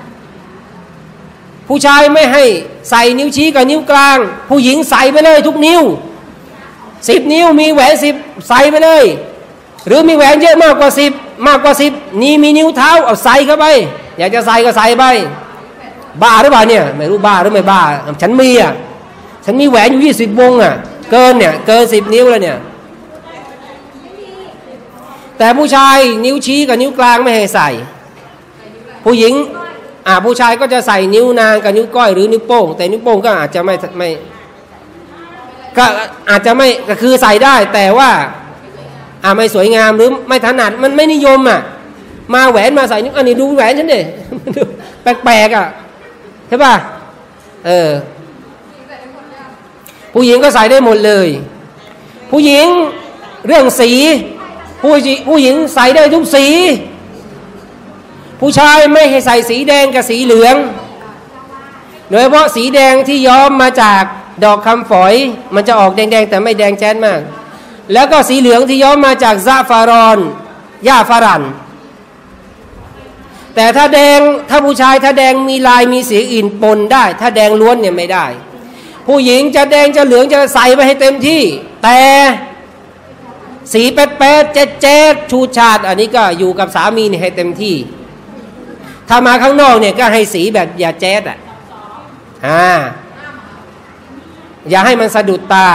ผู้ชายไม่ให้ใส่นิ้วชี้กับนิ้วกลางผู้หญิงใส่ไปเลยทุกนิ้วสิบนิ้วมีแหวนสิบใส่ไปเลยหรือมีแหวนเยอะมากกว่าสิบมากกว่าสิบนี่มีนิ้วเท้าเอาใส่เข้าไปอยากจะใส่ก็ใส่ไปบ้าหรือเปล่าเนี่ยไม่รู้บ้าหรือไม่บ้าฉันมีอ่ะฉันมีแหวนอยู่ยี่สิบวงอ่ะเกินเนี่ยเกินสิบนิ้วแล้วเนี่ยแต่ผู้ชายนิ้วชี้กับนิ้วกลางไม่ให้ใส่ผู้หญิงอ่าผู้ชายก็จะใส่นิ้วนางกับนิ้วก้อยหรือนิ้วโป้งแต่นิ้วโป้งก็อาจจะไม่ไม่ก็อาจจะไม่ก็คือใส่ได้แต่ว่าอ่าไม่สวยงามหรือไม่ถนัดมันไม่นิยมอ่ะมาแหวนมาใส่นิ้วอันนี้ดูแหวนฉันดิแปลกๆอ่ะใช่ป่ะเออผู้หญิงก็ใส่ได้หมดเลยผู้หญิงเรื่องสีผู้ผู้หญิงใส่ได้ทุกสีผู้ชายไม่ให้ใส่สีแดงกับสีเหลืองโดยเฉพาะสีแดงที่ย้อมมาจากดอกคำฝอยมันจะออกแดงๆแต่ไม่แดงแจ้นมากแล้วก็สีเหลืองที่ย้อมมาจากซะฟารอนหญ้าฝรั่งแต่ถ้าแดงถ้าผู้ชายถ้าแดงมีลายมีสีอื่นปนได้ถ้าแดงล้วนเนี่ยไม่ได้ผู้หญิงจะแดงจะเหลืองจะใส่ไปให้เต็มที่แต่สีแป๊ดๆแจ๊ดๆชูชาติอันนี้ก็อยู่กับสามีเนี่ยให้เต็มที่ถ้ามาข้างนอกเนี่ยก็ให้สีแบบอย่าแจ๊ดอ่ะอ่าอย่าให้มันสะดุดตา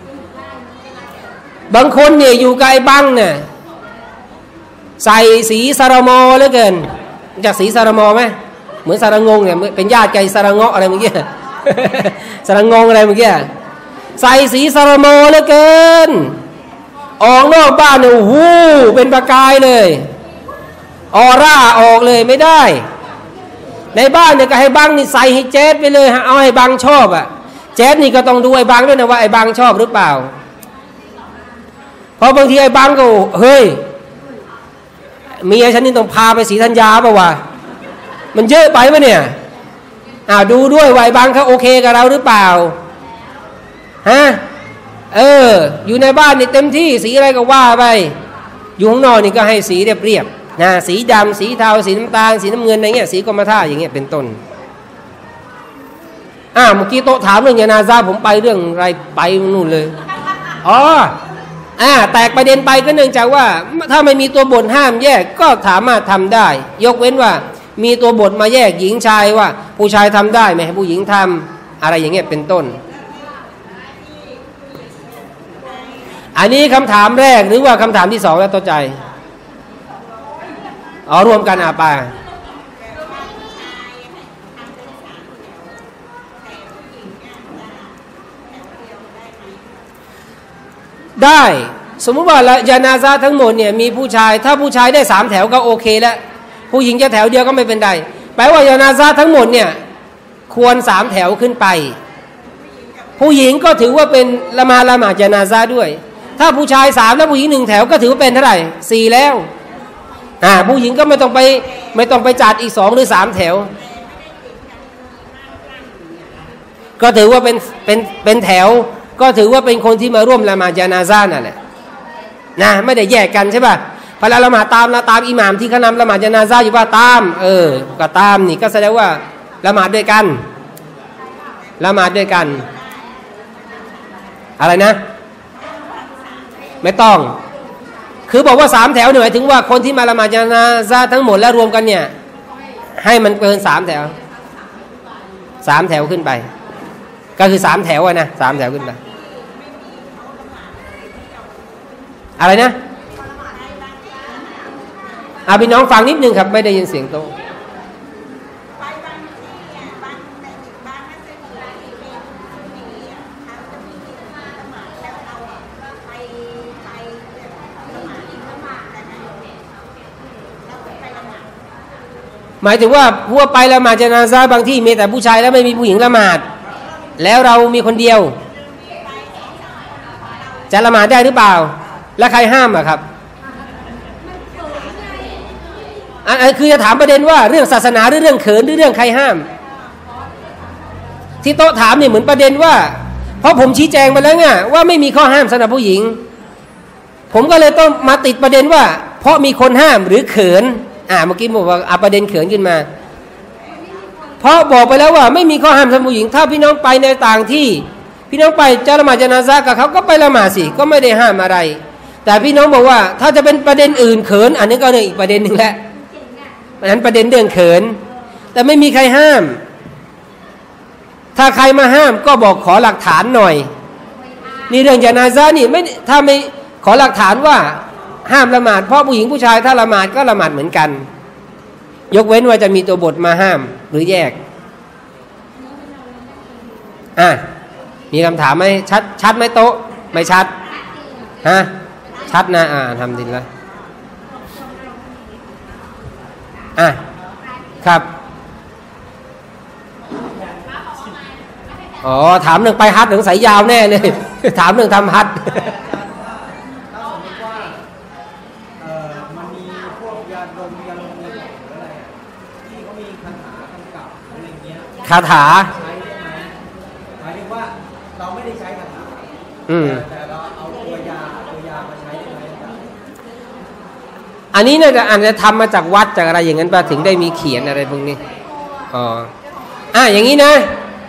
บางคนเนี่ยอยู่ไกลบังเนี่ยใส่สีสารมอเหลือเกินจากสีสารมอไหมเหมือนสารงงเนี่ยเป็นญาติไก่สารเงาะอะไรเมื่อกี้สารงงอะไรเมื่อกี้ใส่สีสารมอเหลือเกินออกนอกบ้านเนี่ยโอ้โหเป็นประกายเลยออร่าออกเลยไม่ได้ในบ้านเนี่ยก็ให้บังนี่ใส่ให้แจ๊ดไปเลยเอาให้บังชอบอ่ะแจ๊ดนี่ก็ต้องดูไอ้บังด้วยนะว่าไอ้บังชอบหรือเปล่าเพราะบางทีไอ้บังก็เฮ้ยเมียฉันนี่ต้องพาไปศรีธัญญาป่าววะมันเยอะไปปะเนี่ยอ่าดูด้วยว่าไอ้บังเขาโอเคกับเราหรือเปล่าฮะเอออยู่ในบ้านนี่เต็มที่สีอะไรก็ว่าไปอยู่ข้างนอกนี่ก็ให้สีเรียบๆนะสีดำสีเทาสีน้ำตาลสีน้ำเงินอะไรเงี้ยสีกรมท่าอย่างเงี้ยเป็นต้นอ่าเมื่อกี้โต๊ะถามเรื่องญะนาซะห์ผมไปเรื่องอะไรไปนู่นเลยอ๋ออ่าแตกประเด็นไปก็เนื่องจากว่าถ้าไม่มีตัวบทห้ามแยกก็สามารถทำได้ยกเว้นว่ามีตัวบทมาแยกหญิงชายว่าผู้ชายทำได้ไม่ให้ผู้หญิงทำอะไรอย่างเงี้ยเป็นต้นอันนี้คำถามแรกหรือว่าคำถามที่สองแล้วตัวใจอ๋อรวมกันอ่ะป่าได้สมมุติว่าญะนาซะห์ทั้งหมดเนี่ยมีผู้ชายถ้าผู้ชายได้สามแถวก็โอเคแล้วผู้หญิงจะแถวเดียวก็ไม่เป็นไรแปลว่าญะนาซะห์ทั้งหมดเนี่ยควรสามแถวขึ้นไปผู้หญิงก็ถือว่าเป็นละมาละหมาดญะนาซะห์ด้วยถ้าผู้ชายสามแล้วผู้หญิงหนึ่งแถวก็ถือว่าเป็นเท่าไหร่สี่แล้วอ่าผู้หญิงก็ไม่ต้องไปไม่ต้องไปจัดอีกสองหรือสามแถวก็ถือว่าเป็นเป็นเป็นแถวก็ถือว่าเป็นคนที่มาร่วมละหมาดญะนาซะห์นั่นแหละนะไม่ได้แยกกันใช่ป่ะพอละหมาดตามละตามอิหม่ามที่เขานำละหมาดญะนาซะห์อยู่ว่าตามเออก็ตามนี่ก็แสดงว่าละหมาดด้วยกันละหมาดด้วยกันอะไรนะไม่ต้องคือบอกว่าสามแถวหมายถึงว่าคนที่มาละหมาดญะนาซะห์ทั้งหมดแล้วรวมกันเนี่ยให้มันเกินสามแถวสามแถวขึ้นไปก็คือสามแถวนะสามแถวขึ้นไปอะไรนะอ่ะพี่น้องฟังนิดนึงครับไม่ได้ยินเสียงโตหมายถึงว่าพวกไปละหมาดญะนาซะห์บางที่มีแต่ผู้ชายแล้วไม่มีผู้หญิงละหมาดแล้วเรามีคนเดียวจะละหมาดได้หรือเปล่าแล้วใครห้ามอ่ะครับอันนี้คือจะถามประเด็นว่าเรื่องศาสนาหรือเรื่องเขินหรือเรื่องใครห้ามที่โต๊ะถามเนี่ยเหมือนประเด็นว่าเพราะผมชี้แจงไปแล้วไงว่าไม่มีข้อห้ามสำหรับผู้หญิงผมก็เลยต้องมาติดประเด็นว่าเพราะมีคนห้ามหรือเขินอ่าเมื่อกี้บอกว่าเอาประเด็นเขินขึ้นมาเพราะบอกไปแล้วว่าไม่มีข้อห้ามสำหรับผู้หญิงถ้าพี่น้องไปในต่างที่พี่น้องไปจะละหมาดญะนาซะห์กับเขาก็ไปละหมาดสิก็ไม่ได้ห้ามอะไรแต่พี่น้องบอกว่าถ้าจะเป็นประเด็นอื่นเขินอันนี้ก็เป็นอีกประเด็นหนึ่งแหละเพราะฉะนั้นประเด็นเรื่องเขินแต่ไม่มีใครห้ามถ้าใครมาห้ามก็บอกขอหลักฐานหน่อยนี่เรื่องญะนาซะห์นี่ไม่ถ้าไม่ขอหลักฐานว่าห้ามละหมาดเพราะผู้หญิงผู้ชายถ้าละหมาดก็ละหมาดเหมือนกันยกเว้นว่าจะมีตัวบทมาห้ามหรือแยกอ่ะมีคำถามไหมชัดชัดไหมโต๊ะไม่ชัดฮะชัดนะอ่าทำดีแล้วอ่ะครับอ๋อถามหนึ่งไปฮัทหนึ่งสายยาวแน่เลยถามหนึ่งทำฮัทคาถาหมายถึงว่าเราไม่ได้ใช้คาถาแต่เราเอาตัวยาตัวยามาใช้ได้ไหมอันนี้เนี่ยอาจจะทำมาจากวัดจากอะไรอย่างนั้นป่ะถึงได้มีเขียนอะไรพวกนี้อ๋ออ่ะอย่างนี้นะ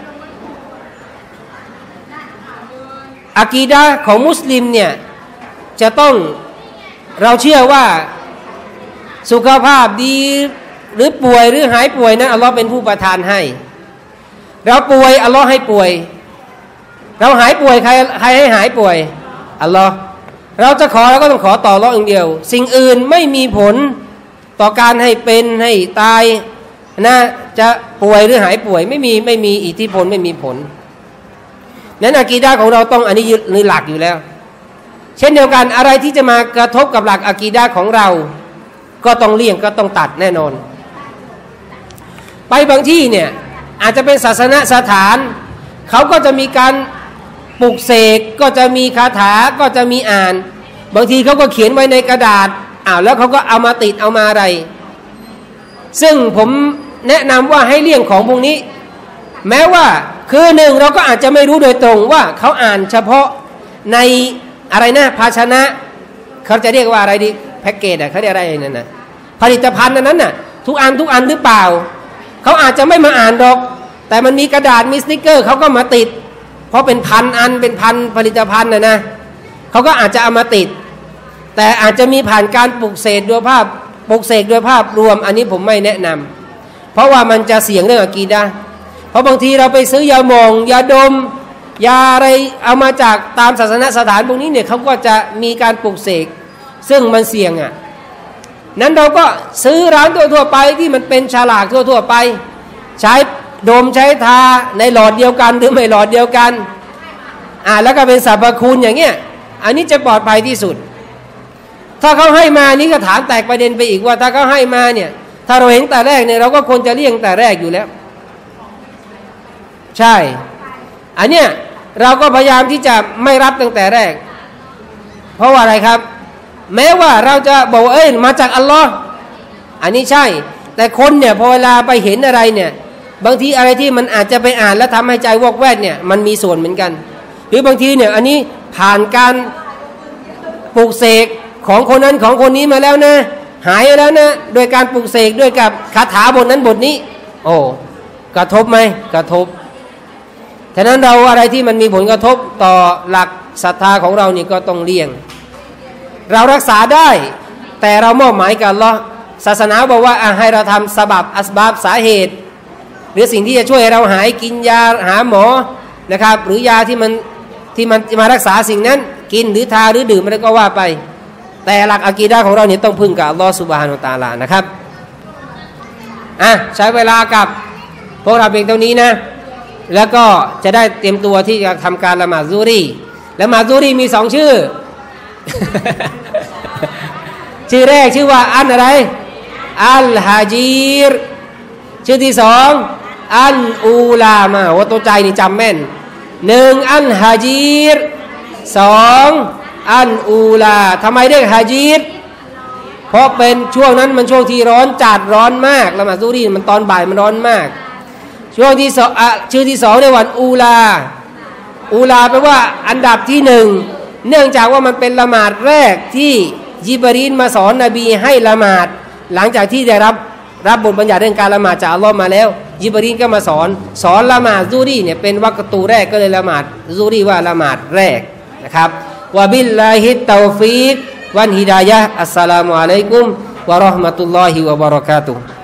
อะกีดะห์ของมุสลิมเนี่ยจะต้องเราเชื่อว่าสุขภาพดีหรือป่วยหรือหายป่วยนะอัลลอฮ์เป็นผู้ประทานให้เราป่วยอัลลอฮ์ให้ป่วยเราหายป่วยใครใครให้หายป่วยอัลลอฮ์เราจะขอเราก็ต้องขอต่ออัลลอฮ์อย่างเดียวสิ่งอื่นไม่มีผลต่อการให้เป็นให้ตายนะจะป่วยหรือหายป่วยไม่มีไม่มีอิทธิพลไม่มีผลนั้นอะกีดะห์ของเราต้องอันนี้ยึดหรือหลักอยู่แล้วเช่นเดียวกันอะไรที่จะมากระทบกับหลักอะกีดะห์ของเราก็ต้องเลี่ยงก็ต้องตัดแน่นอนไปบางที่เนี่ยอาจจะเป็นศาสนสถานเขาก็จะมีการปลุกเสกก็จะมีคาถาก็จะมีอ่านบางทีเขาก็เขียนไว้ในกระดาษอ้าวแล้วเขาก็เอามาติดเอามาอะไรซึ่งผมแนะนำว่าให้เลี่ยงของพวกนี้แม้ว่าคือหนึ่งเราก็อาจจะไม่รู้โดยตรงว่าเขาอ่านเฉพาะในอะไรนะภาชนะเขาจะเรียกว่าอะไรดีแพ็กเกจอะเขาเรียกอะไรนั่นนะผลิตภัณฑ์นั้นน่ะทุกอันทุกอันหรือเปล่าเขาอาจจะไม่มาอ่านหรอกแต่มันมีกระดาษมีสติ๊กเกอร์เขาก็มาติดเพราะเป็นพันอันเป็นพันผลิตภัณฑ์นะนะเขาก็อาจจะเอามาติดแต่อาจจะมีผ่านการปลุกเสกด้วยภาพปลุกเสกด้วยภาพรวมอันนี้ผมไม่แนะนำเพราะว่ามันจะเสี่ยงเรื่องอะกีดะห์เพราะบางทีเราไปซื้อยาหม่องยาดมยาอะไรเอามาจากตามศาสนสถานพวกนี้เนี่ยเขาก็จะมีการปลุกเสกซึ่งมันเสี่ยงอ่ะนั้นเราก็ซื้อร้านทั่วๆไปที่มันเป็นฉลากทั่วๆไปใช้ดมใช้ทาในหลอดเดียวกันหรือไม่หลอดเดียวกันอ่าแล้วก็เป็นสรรพคุณอย่างเงี้ยอันนี้จะปลอดภัยที่สุดถ้าเขาให้มานี่ก็ถามแตกประเด็นไปอีกว่าถ้าเขาให้มาเนี่ยถ้าเราเห็นแต่แรกเนี่ยเราก็ควรจะเลี่ยงแต่แรกอยู่แล้วใช่อันเนี้ยเราก็พยายามที่จะไม่รับตั้งแต่แรกเพราะว่าอะไรครับแม้ว่าเราจะบอกเอ้ยมาจากอัลลอฮ์อันนี้ใช่แต่คนเนี่ยพอเวลาไปเห็นอะไรเนี่ยบางทีอะไรที่มันอาจจะไปอ่านแล้วทำให้ใจวอกแวกเนี่ยมันมีส่วนเหมือนกันหรือบางทีเนี่ยอันนี้ผ่านการปลุกเสกของคนนั้นของคนนี้มาแล้วนะหายแล้วนะโดยการปลุกเสกด้วยกับคาถาบทนั้นบทนี้โอ้กระทบไหมกระทบฉะนั้นเราอะไรที่มันมีผลกระทบต่อหลักศรัทธาของเรานี่ก็ต้องเลี่ยงเรารักษาได้แต่เรามอบหมายกับอัลเลาะห์ศาสนาบอกว่าให้เราทำสบับอัสบาบสาเหตุหรือสิ่งที่จะช่วยให้เราหายกินยาหาหมอนะครับหรือยาที่มันที่มันมารักษาสิ่งนั้นกินหรือทาหรือดื่มอะไรก็ว่าไปแต่หลักอะกีดะห์ของเราเนี่ยต้องพึ่งกับอัลเลาะห์ซุบฮานะฮูวะตะอาลานะครับอ่ะใช้เวลากับพวกเราเพียงเท่านี้นะแล้วก็จะได้เตรียมตัวที่จะทำการละหมาดซุฮรีละหมาดซุฮรีมีสองชื่อ ชื่อแรกชื่อว่าอันอะไรอัลฮะจีรชื่อที่สองอันอูลามาว่าตัวใจนี่จำแม่นหนึ่งอันฮาจีรสองอันอูลาทำไมเรียกฮาจีรเพราะเป็นช่วงนั้นมันช่วงที่ร้อนจัดร้อนมากละหมาดซุฮรีมันตอนบ่ายมันร้อนมากช่วงที่สองชื่อที่สองในวันอูลาอูลาแปลว่าอันดับที่หนึ่งเนื่องจากว่ามันเป็นละหมาดแรกที่ญิบรีลมาสอนนบีให้ละหมาดหลังจากที่ได้รับรับบทบัญญัติเรื่องการละหมาดจากอัลลอฮ์มาแล้วญิบรีลก็มาสอนสอนละหมาดซุฮรีเนี่ยเป็นวักตูแรกก็เลยละหมาดซุฮรีว่าละหมาดแรกนะครับวะบิลลาฮิตตอฟีกวันฮิดายะฮ์อัสสลามุอะลัยกุมวะเราะห์มะตุลลอฮิวะบะเราะกาตุฮ์